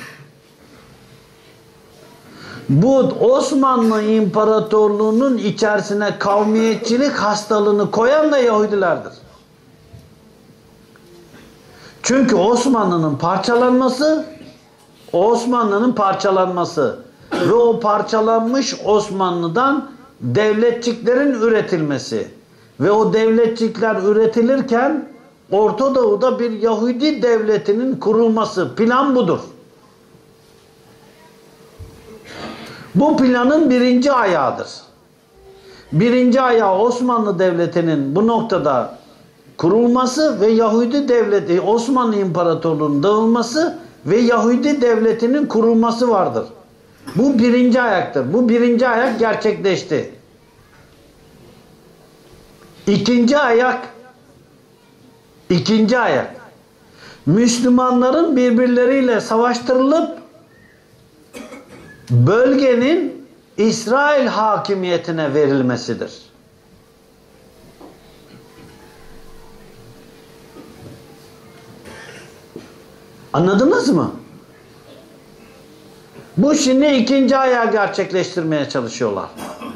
Bu Osmanlı İmparatorluğu'nun içerisine kavmiyetçilik hastalığını koyan da Yahudilerdir. Çünkü Osmanlı'nın parçalanması ve o parçalanmış Osmanlı'dan devletçiklerin üretilmesi ve o devletçikler üretilirken Orta Doğu'da bir Yahudi devletinin kurulması, plan budur. Bu planın birinci ayağıdır. Birinci ayağı Osmanlı Devleti'nin bu noktada kurulması ve Yahudi devleti, Osmanlı İmparatorluğu'nun dağılması ve Yahudi devletinin kurulması vardır. Bu birinci ayaktır. Bu birinci ayak gerçekleşti. İkinci ayak Müslümanların birbirleriyle savaştırılıp bölgenin İsrail hakimiyetine verilmesidir. Anladınız mı? Bu şimdi ikinci ayağı gerçekleştirmeye çalışıyorlar.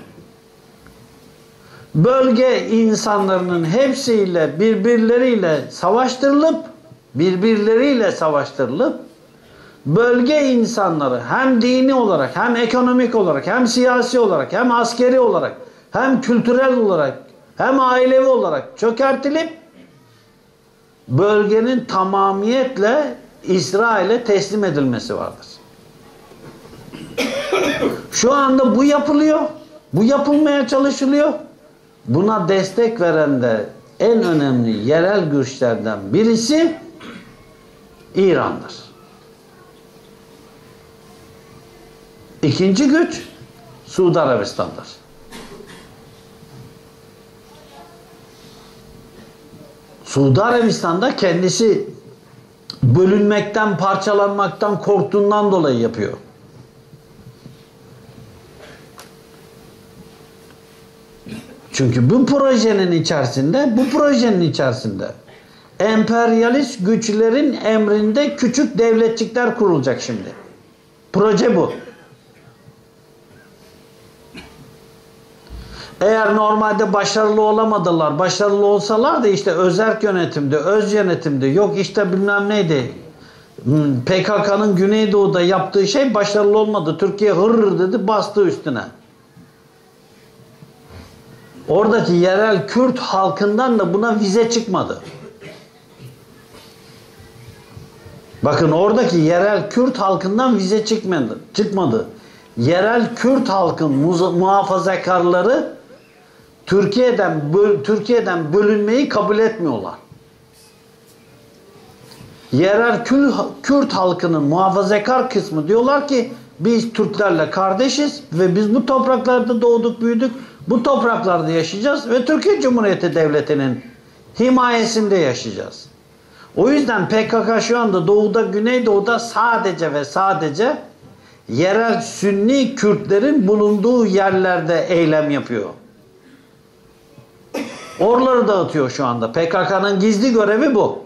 Bölge insanların hepsiyle birbirleriyle savaştırılıp bölge insanları hem dini olarak hem ekonomik olarak hem siyasi olarak hem askeri olarak hem kültürel olarak hem ailevi olarak çökertilip bölgenin tamamiyetle İsrail'e teslim edilmesi vardır. Şu anda bu yapılıyor. Bu yapılmaya çalışılıyor. Buna destek veren de en önemli yerel güçlerden birisi İran'dır. İkinci güç Suudi Arabistan'dır. Suudi Arabistan'da kendisi bölünmekten, parçalanmaktan korktuğundan dolayı yapıyor. Çünkü bu projenin içerisinde emperyalist güçlerin emrinde küçük devletçikler kurulacak şimdi. Proje bu. Eğer normalde başarılı olamadılar, başarılı olsalar da işte özerk yönetimde, öz yönetimde, yok işte bilmem neydi. PKK'nın Güneydoğu'da yaptığı şey başarılı olmadı. Türkiye hırr dedi, bastı üstüne. Oradaki yerel Kürt halkından da buna vize çıkmadı. Bakın oradaki yerel Kürt halkından vize çıkmadı. Yerel Kürt halkın muhafazakarları Türkiye'den bölünmeyi kabul etmiyorlar. Yerel Kürt halkının muhafazakar kısmı diyorlar ki biz Türklerle kardeşiz ve biz bu topraklarda doğduk büyüdük. Bu topraklarda yaşayacağız ve Türkiye Cumhuriyeti Devleti'nin himayesinde yaşayacağız. O yüzden PKK şu anda doğuda, güneydoğuda sadece ve sadece yerel Sünni Kürtlerin bulunduğu yerlerde eylem yapıyor. Oraları dağıtıyor şu anda. PKK'nın gizli görevi bu.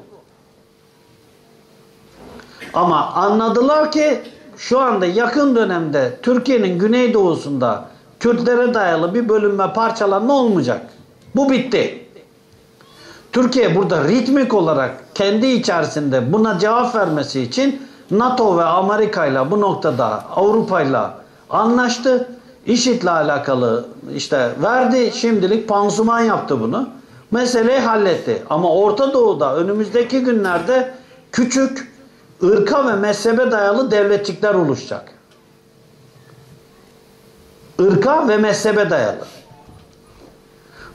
Ama anladılar ki şu anda yakın dönemde Türkiye'nin güneydoğusunda Kürtlere dayalı bir bölünme, parçalanma olmayacak. Bu bitti. Türkiye burada ritmik olarak kendi içerisinde buna cevap vermesi için NATO ve Amerika'yla bu noktada Avrupa'yla anlaştı. IŞİD'le alakalı işte verdi. Şimdilik pansuman yaptı bunu. Meseleyi halletti. Ama Orta Doğu'da önümüzdeki günlerde küçük ırka ve mezhebe dayalı devletçikler oluşacak. Irka ve mezhebe dayalı.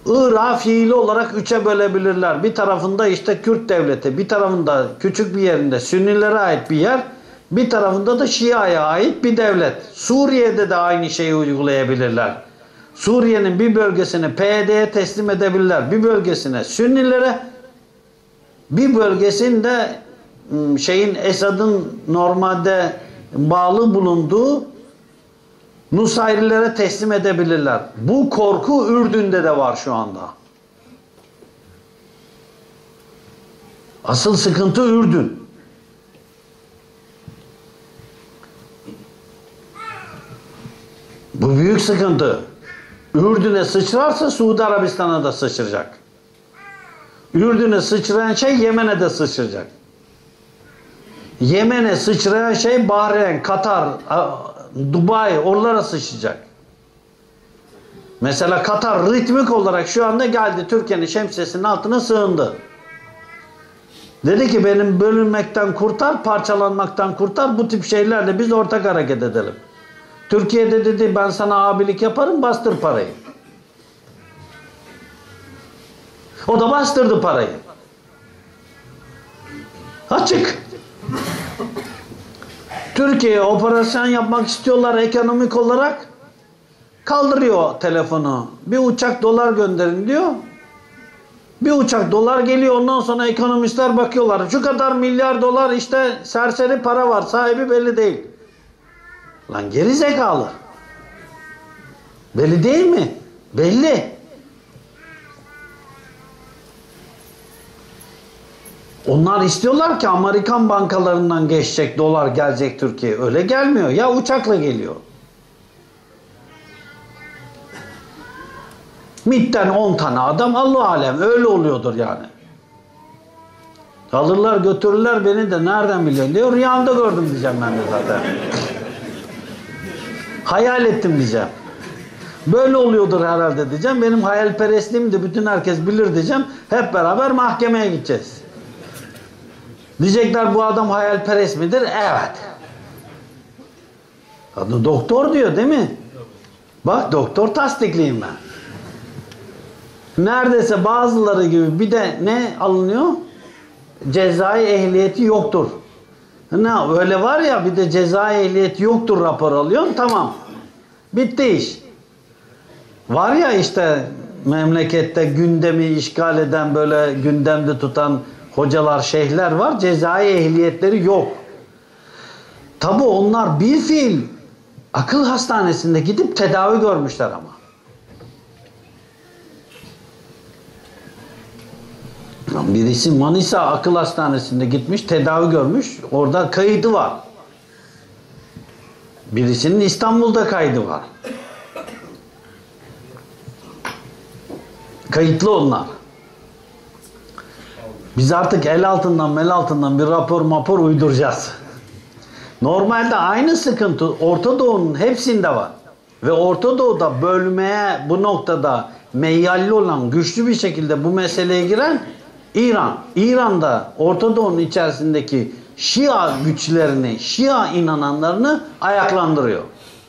Irak'ı fiili olarak üçe bölebilirler. Bir tarafında işte Kürt devleti, bir tarafında küçük bir yerinde Sünnilere ait bir yer, bir tarafında da Şia'ya ait bir devlet. Suriye'de de aynı şeyi uygulayabilirler. Suriye'nin bir bölgesini PYD'ye teslim edebilirler. Bir bölgesine Sünnilere, bir bölgesini de Esad'ın normalde bağlı bulunduğu Nusayrilere teslim edebilirler. Bu korku Ürdün'de de var şu anda. Asıl sıkıntı Ürdün. Bu büyük sıkıntı. Ürdün'e sıçrarsa Suudi Arabistan'a da sıçrayacak. Ürdün'e sıçrayan şey Yemen'e de sıçrayacak. Yemen'e sıçrayan şey Bahreyn, Katar, Dubai, oralara sıçrayacak. Mesela Katar ritmik olarak şu anda geldi, Türkiye'nin şemsiyesinin altına sığındı. Dedi ki benim bölünmekten kurtar, parçalanmaktan kurtar, bu tip şeylerle biz ortak hareket edelim. Türkiye'de dedi ben sana abilik yaparım, bastır parayı. O da bastırdı parayı. Açık. Türkiye'ye operasyon yapmak istiyorlar ekonomik olarak. Kaldırıyor telefonu. Bir uçak dolar gönderin diyor. Bir uçak dolar geliyor, ondan sonra ekonomistler bakıyorlar. Şu kadar milyar dolar işte serseri para var. Sahibi belli değil. Lan geri zekalı. Belli değil mi? Belli. Onlar istiyorlar ki Amerikan bankalarından geçecek dolar, gelecek Türkiye'ye. Öyle gelmiyor. Ya uçakla geliyor. MİT'ten 10 tane adam, Allah alem öyle oluyordur yani. Alırlar götürürler beni de, nereden biliyorsun diyor. Rüyamda gördüm diyeceğim ben de zaten. Hayal ettim diyeceğim. Böyle oluyordur herhalde diyeceğim. Benim hayalperestliğimi de bütün herkes bilir diyeceğim. Hep beraber mahkemeye gideceğiz. Diyecekler bu adam hayalperest midir? Evet. Adı doktor diyor değil mi? Bak doktor tasdikliyim ben. Neredeyse bazıları gibi bir de ne alınıyor? Cezai ehliyeti yoktur. Ne öyle var ya, bir de cezai ehliyeti yoktur rapor alıyorsun, tamam. Bitti iş. Var ya işte memlekette gündemi işgal eden, böyle gündemde tutan hocalar, şeyhler var. Cezai ehliyetleri yok. Tabi onlar bir fiil akıl hastanesinde gidip tedavi görmüşler ama. Birisi Manisa akıl hastanesinde gitmiş, tedavi görmüş. Orada kaydı var. Birisinin İstanbul'da kaydı var. Kayıtlı onlar. Biz artık el altından bir rapor uyduracağız. Normalde aynı sıkıntı Orta Doğu'nun hepsinde var. Ve Orta Doğu'da bölmeye bu noktada meyyalli olan, güçlü bir şekilde bu meseleye giren İran. İran'da Orta Doğu'nun içerisindeki Şia güçlerini, Şia inananlarını ayaklandırıyor.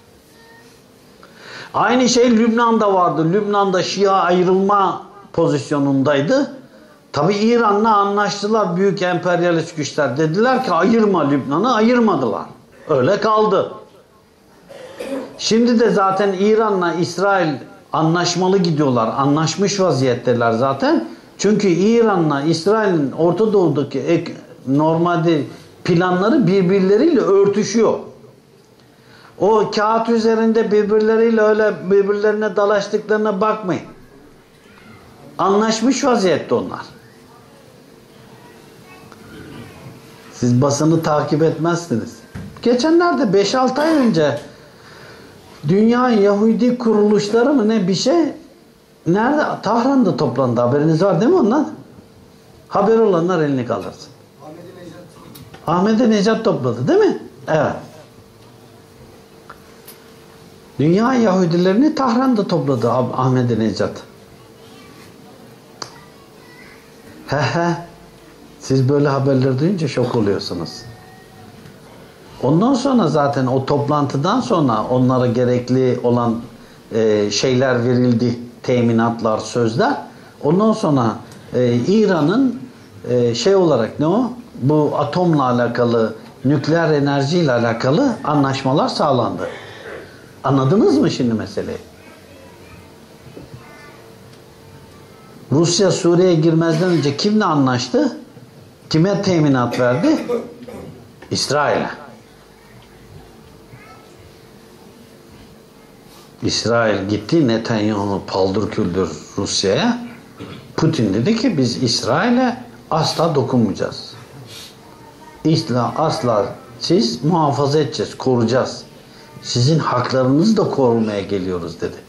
Aynı şey Lübnan'da vardı. Lübnan'da Şia ayrılma pozisyonundaydı. Tabi İran'la anlaştılar büyük emperyalist güçler. Dediler ki ayırma Lübnan'ı, ayırmadılar. Öyle kaldı. Şimdi de zaten İran'la İsrail anlaşmalı gidiyorlar. Anlaşmış vaziyetteler zaten. Çünkü İran'la İsrail'in Orta Doğu'daki normalde planları birbirleriyle örtüşüyor. O kağıt üzerinde birbirleriyle öyle birbirlerine dalaştıklarına bakmayın. Anlaşmış vaziyette onlar. Siz basını takip etmezsiniz. Geçenlerde 5-6 ay önce Dünya Yahudi kuruluşları mı ne bir şey nerede? Tahran'da toplandı. Haberiniz var değil mi ondan? Haber olanlar elini kaldırsın. Ahmet-i Necat topladı değil mi? Evet. Dünya Yahudilerini Tahran'da topladı Ahmet-i Necat. Siz böyle haberleri duyunca şok oluyorsunuz. Ondan sonra zaten o toplantıdan sonra onlara gerekli olan şeyler verildi. teminatlar, sözler. Ondan sonra İran'ın şey olarak ne o? Bu atomla alakalı, nükleer enerjiyle alakalı anlaşmalar sağlandı. Anladınız mı şimdi meseleyi? Rusya Suriye'ye girmezden önce kimle anlaştı? Kime teminat verdi? İsrail'e. İsrail gitti, Netanyahu paldır küldür Rusya'ya. Putin dedi ki biz İsrail'e asla dokunmayacağız. Asla siz muhafaza edeceğiz, koruyacağız. Sizin haklarınızı da korumaya geliyoruz dedi.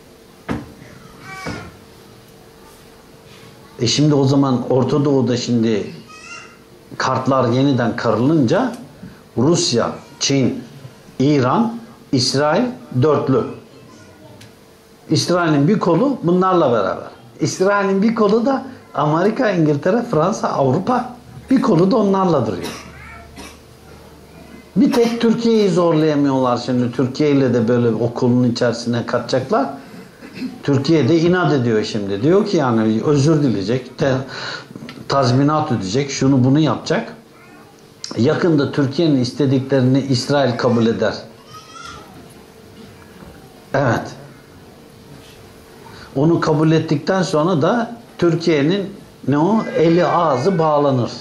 Şimdi o zaman Orta Doğu'da şimdi kartlar yeniden karılınca Rusya, Çin, İran, İsrail dörtlü. İsrail'in bir kolu bunlarla beraber. İsrail'in bir kolu da Amerika, İngiltere, Fransa, Avrupa. Bir kolu da onlarla duruyor. Bir tek Türkiye'yi zorlayamıyorlar şimdi. Türkiye ile de böyle okulun içerisine katacaklar. Türkiye de inat ediyor şimdi. Diyor ki yani özür dileyecek, tazminat ödeyecek, şunu bunu yapacak. Yakında Türkiye'nin istediklerini İsrail kabul eder. Evet. Onu kabul ettikten sonra da Türkiye'nin eli ağzı bağlanır.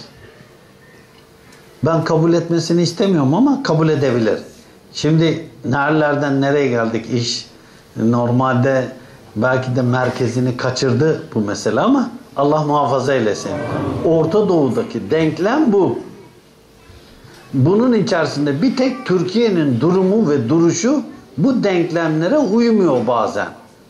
Ben kabul etmesini istemiyorum ama kabul edebilir. Şimdi nerelerden nereye geldik iş? Normalde belki de merkezini kaçırdı bu mesele ama Allah muhafaza eylesin. Orta Doğu'daki denklem bu. Bunun içerisinde bir tek Türkiye'nin durumu ve duruşu bu denklemlere uymuyor bazen.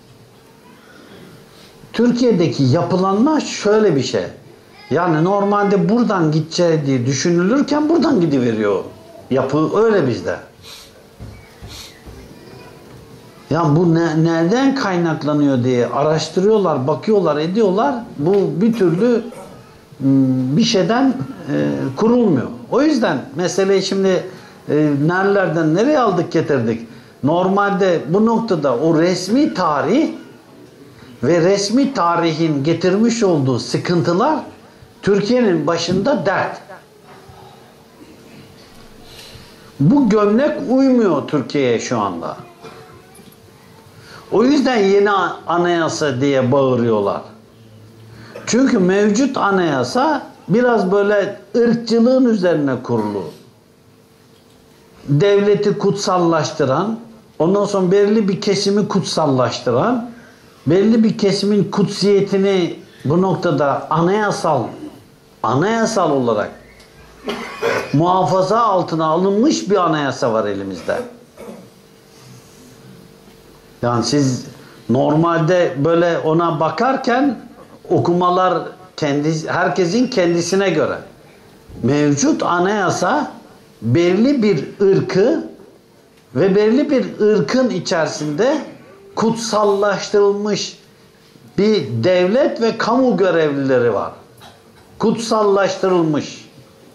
Türkiye'deki yapılanma şöyle bir şey. Yani normalde buradan gideceği diye düşünülürken buradan gidiveriyor. Yapı öyle bizde. Yani bu nereden kaynaklanıyor diye araştırıyorlar, bakıyorlar, ediyorlar. Bu bir türlü bir şeyden kurulmuyor. O yüzden meseleyi şimdi nerelerden nereye aldık getirdik. Normalde bu noktada o resmi tarih ve resmi tarihin getirmiş olduğu sıkıntılar Türkiye'nin başında dert. Bu gömlek uymuyor Türkiye'ye şu anda. O yüzden yeni anayasa diye bağırıyorlar. Çünkü mevcut anayasa biraz böyle ırkçılığın üzerine kurulu. Devleti kutsallaştıran, ondan sonra belirli bir kesimi kutsallaştıran, belli bir kesimin kutsiyetini bu noktada anayasal olarak muhafaza altına alınmış bir anayasa var elimizde. Yani siz normalde böyle ona bakarken okumalar herkesin kendisine göre. Mevcut anayasa belli bir ırkı ve belli bir ırkın içerisinde kutsallaştırılmış bir devlet ve kamu görevlileri var. Kutsallaştırılmış.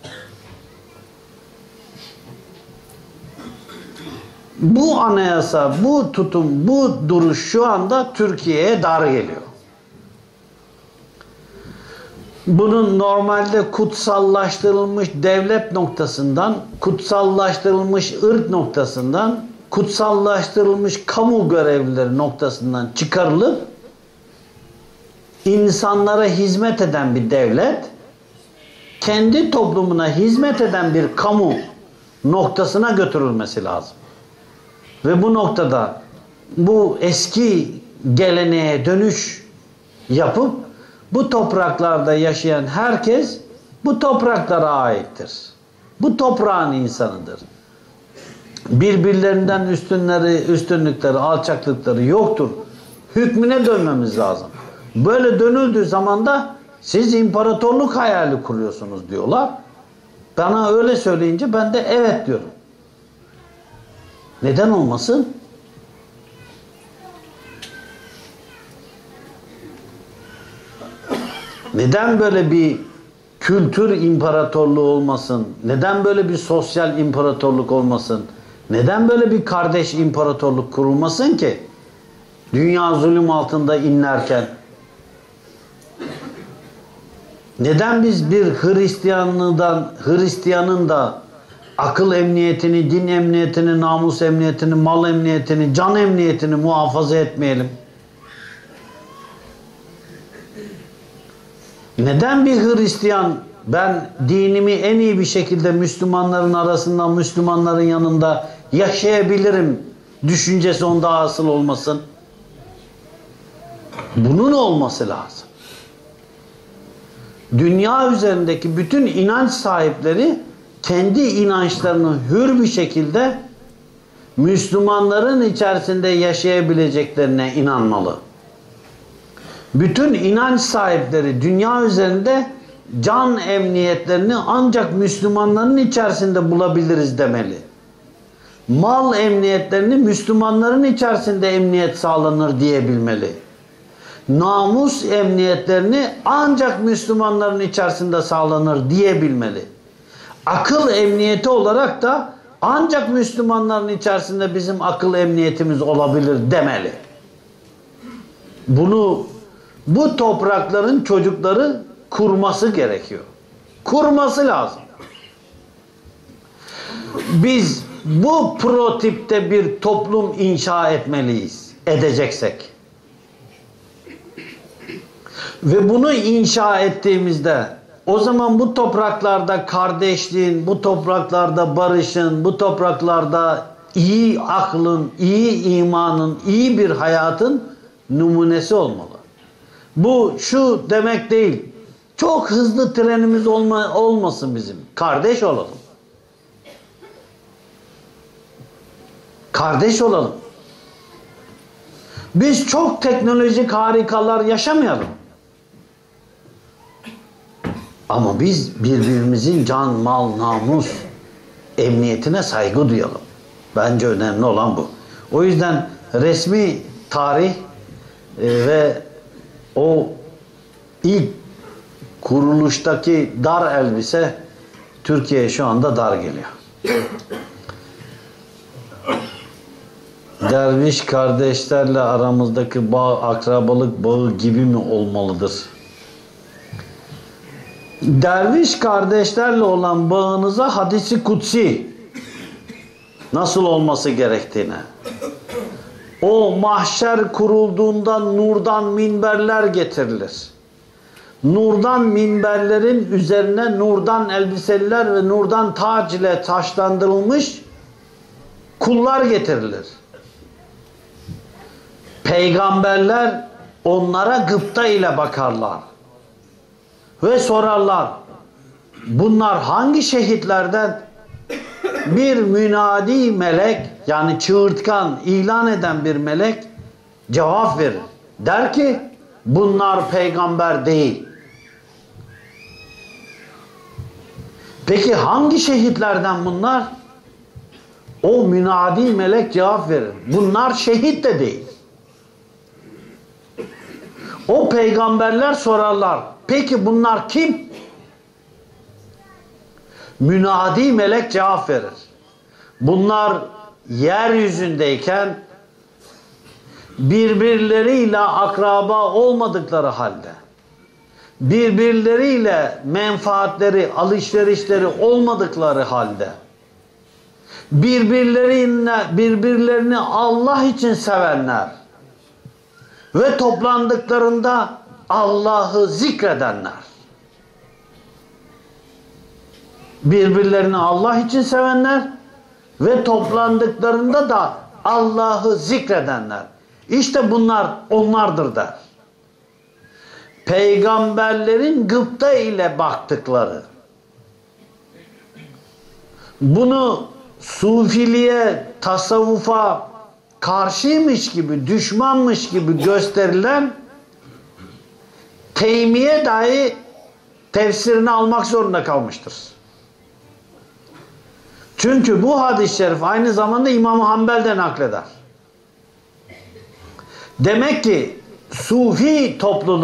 Bu anayasa, bu tutum, bu duruş şu anda Türkiye'ye dar geliyor. Bunun normalde kutsallaştırılmış devlet noktasından, kutsallaştırılmış ırk noktasından, kutsallaştırılmış kamu görevlileri noktasından çıkarılıp insanlara hizmet eden bir devlet, kendi toplumuna hizmet eden bir kamu noktasına götürülmesi lazım. Ve bu noktada bu eski geleneğe dönüş yapıp bu topraklarda yaşayan herkes bu topraklara aittir. Bu toprağın insanıdır. Birbirlerinden üstünlükleri, alçaklıkları yoktur. Hükmüne dönmemiz lazım. Böyle dönüldüğü zaman da siz imparatorluk hayali kuruyorsunuz diyorlar. Bana öyle söyleyince ben de evet diyorum. Neden olmasın? Neden böyle bir kültür imparatorluğu olmasın? Neden böyle bir sosyal imparatorluk olmasın? Neden böyle bir kardeş imparatorluk kurulmasın ki? Dünya zulüm altında inlerken neden biz bir Hristiyanın da akıl emniyetini, din emniyetini, namus emniyetini, mal emniyetini, can emniyetini muhafaza etmeyelim? Neden bir Hristiyan ben dinimi en iyi bir şekilde Müslümanların arasında, Müslümanların yanında yaşayabilirim düşüncesi onda hasıl olmasın? Bunun olması lazım. Dünya üzerindeki bütün inanç sahipleri kendi inançlarını hür bir şekilde Müslümanların içerisinde yaşayabileceklerine inanmalı. Bütün inanç sahipleri dünya üzerinde can emniyetlerini ancak Müslümanların içerisinde bulabiliriz demeli. Mal emniyetlerini Müslümanların içerisinde emniyet sağlanır diyebilmeli. Namus emniyetlerini ancak Müslümanların içerisinde sağlanır diyebilmeli. Akıl emniyeti olarak da ancak Müslümanların içerisinde bizim akıl emniyetimiz olabilir demeli. Bunu bu toprakların çocukları kurması gerekiyor. Kurması lazım. Biz bu prototipte bir toplum inşa etmeliyiz. Edeceksek. Ve bunu inşa ettiğimizde o zaman bu topraklarda kardeşliğin, bu topraklarda barışın, bu topraklarda iyi aklın, iyi imanın, iyi bir hayatın numunesi olmalı. Bu şu demek değil. Çok hızlı trenimiz olmasın bizim. Kardeş olalım. Kardeş olalım. Biz çok teknolojik harikalar yaşamayalım. Ama biz birbirimizin can, mal, namus emniyetine saygı duyalım. Bence önemli olan bu. O yüzden resmi tarih ve o ilk kuruluştaki dar elbise Türkiye'ye şu anda dar geliyor. Derviş kardeşlerle aramızdaki bağ, akrabalık bağı gibi mi olmalıdır? Derviş kardeşlerle olan bağınıza hadisi kutsi nasıl olması gerektiğine, o mahşer kurulduğunda nurdan minberler getirilir. Nurdan minberlerin üzerine nurdan elbiseler ve nurdan tac ile taşlandırılmış kullar getirilir. Peygamberler onlara gıpta ile bakarlar. Ve sorarlar. Bunlar hangi şehitlerden? Bir münadi melek, yani çığırtkan, ilan eden bir melek cevap verir. Der ki bunlar peygamber değil. Peki hangi şehitlerden bunlar? O münadi melek cevap verir. Bunlar şehit de değil. O peygamberler sorarlar. Peki bunlar kim? Münadi melek cevap verir. Bunlar yeryüzündeyken birbirleriyle akraba olmadıkları halde, birbirleriyle menfaatleri, alışverişleri olmadıkları halde, birbirlerini Allah için sevenler ve toplandıklarında Allah'ı zikredenler. Birbirlerini Allah için sevenler ve toplandıklarında da Allah'ı zikredenler. İşte bunlar onlardır der. Peygamberlerin gıpta ile baktıkları. Bunu sufiliğe, tasavvufa karşıymış gibi, düşmanmış gibi gösterilen Teymiye dahi tefsirini almak zorunda kalmıştır. Çünkü bu hadis-i şerif aynı zamanda İmam-ı Hanbel de nakleder. Demek ki Sufi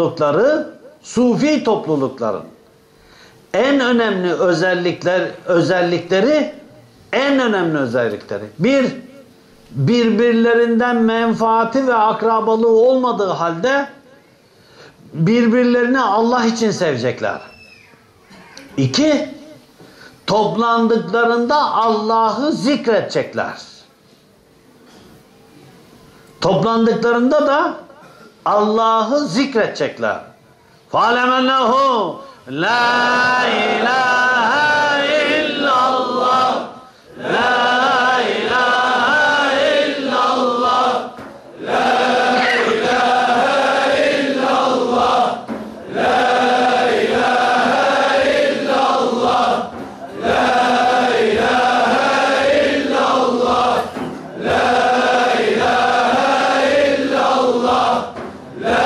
toplulukların en önemli özellikleri bir, birbirlerinden menfaati ve akrabalığı olmadığı halde birbirlerini Allah için sevecekler. 2, toplandıklarında Allah'ı zikredecekler. Toplandıklarında da Allah'ı zikredecekler. فَعَلَمَ أَنَّهُ لَا إِلَٰهَ إِلَّا اللّٰهِ لَا إِلَٰهَ إِلَّا اللّٰهِ لَا إِلَٰهَ إِلَّا اللّٰهِ لَا إِلَٰهَ إِلَّا اللّٰهِ لَا إِلَٰهَ إِلَّا اللّٰهِ لَا إِلَٰهَ إِلَّا اللّٰهِ لَا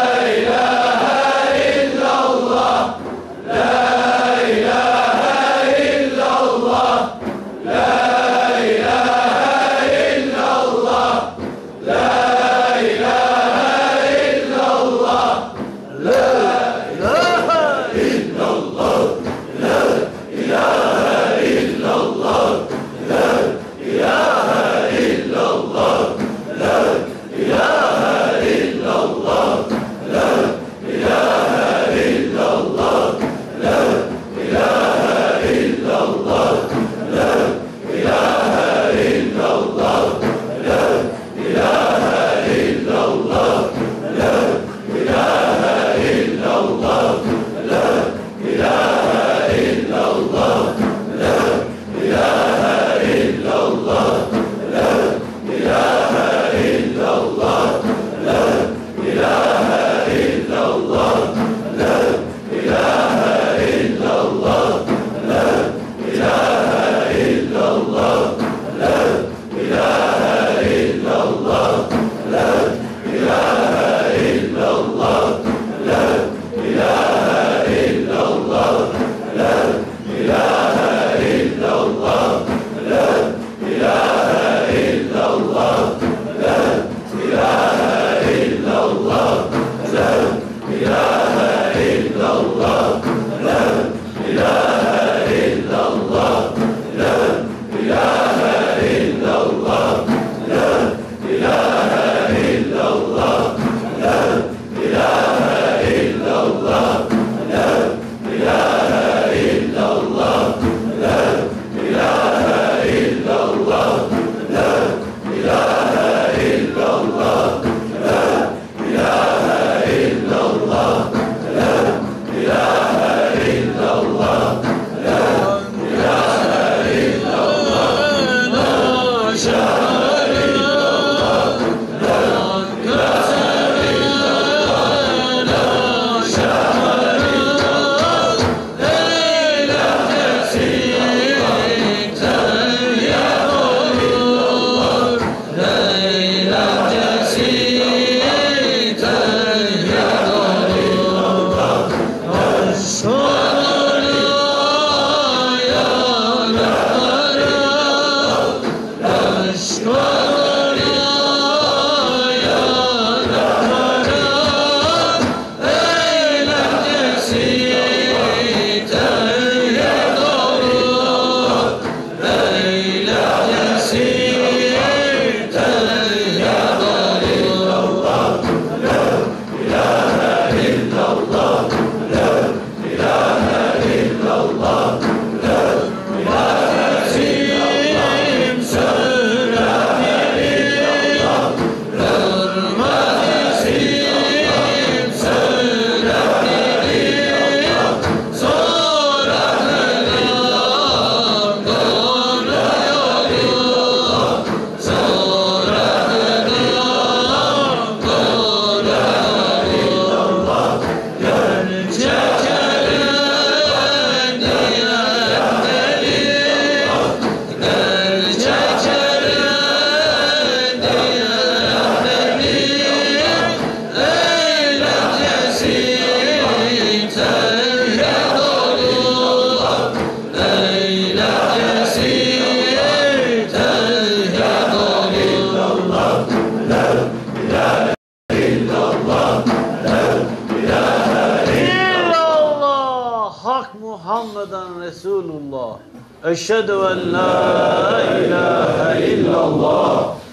Muhammeden Resulullah. Eşhedü en la ilahe illallah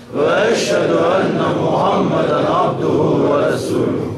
ve eşhedü enne Muhammeden abduhu ve resuluhu.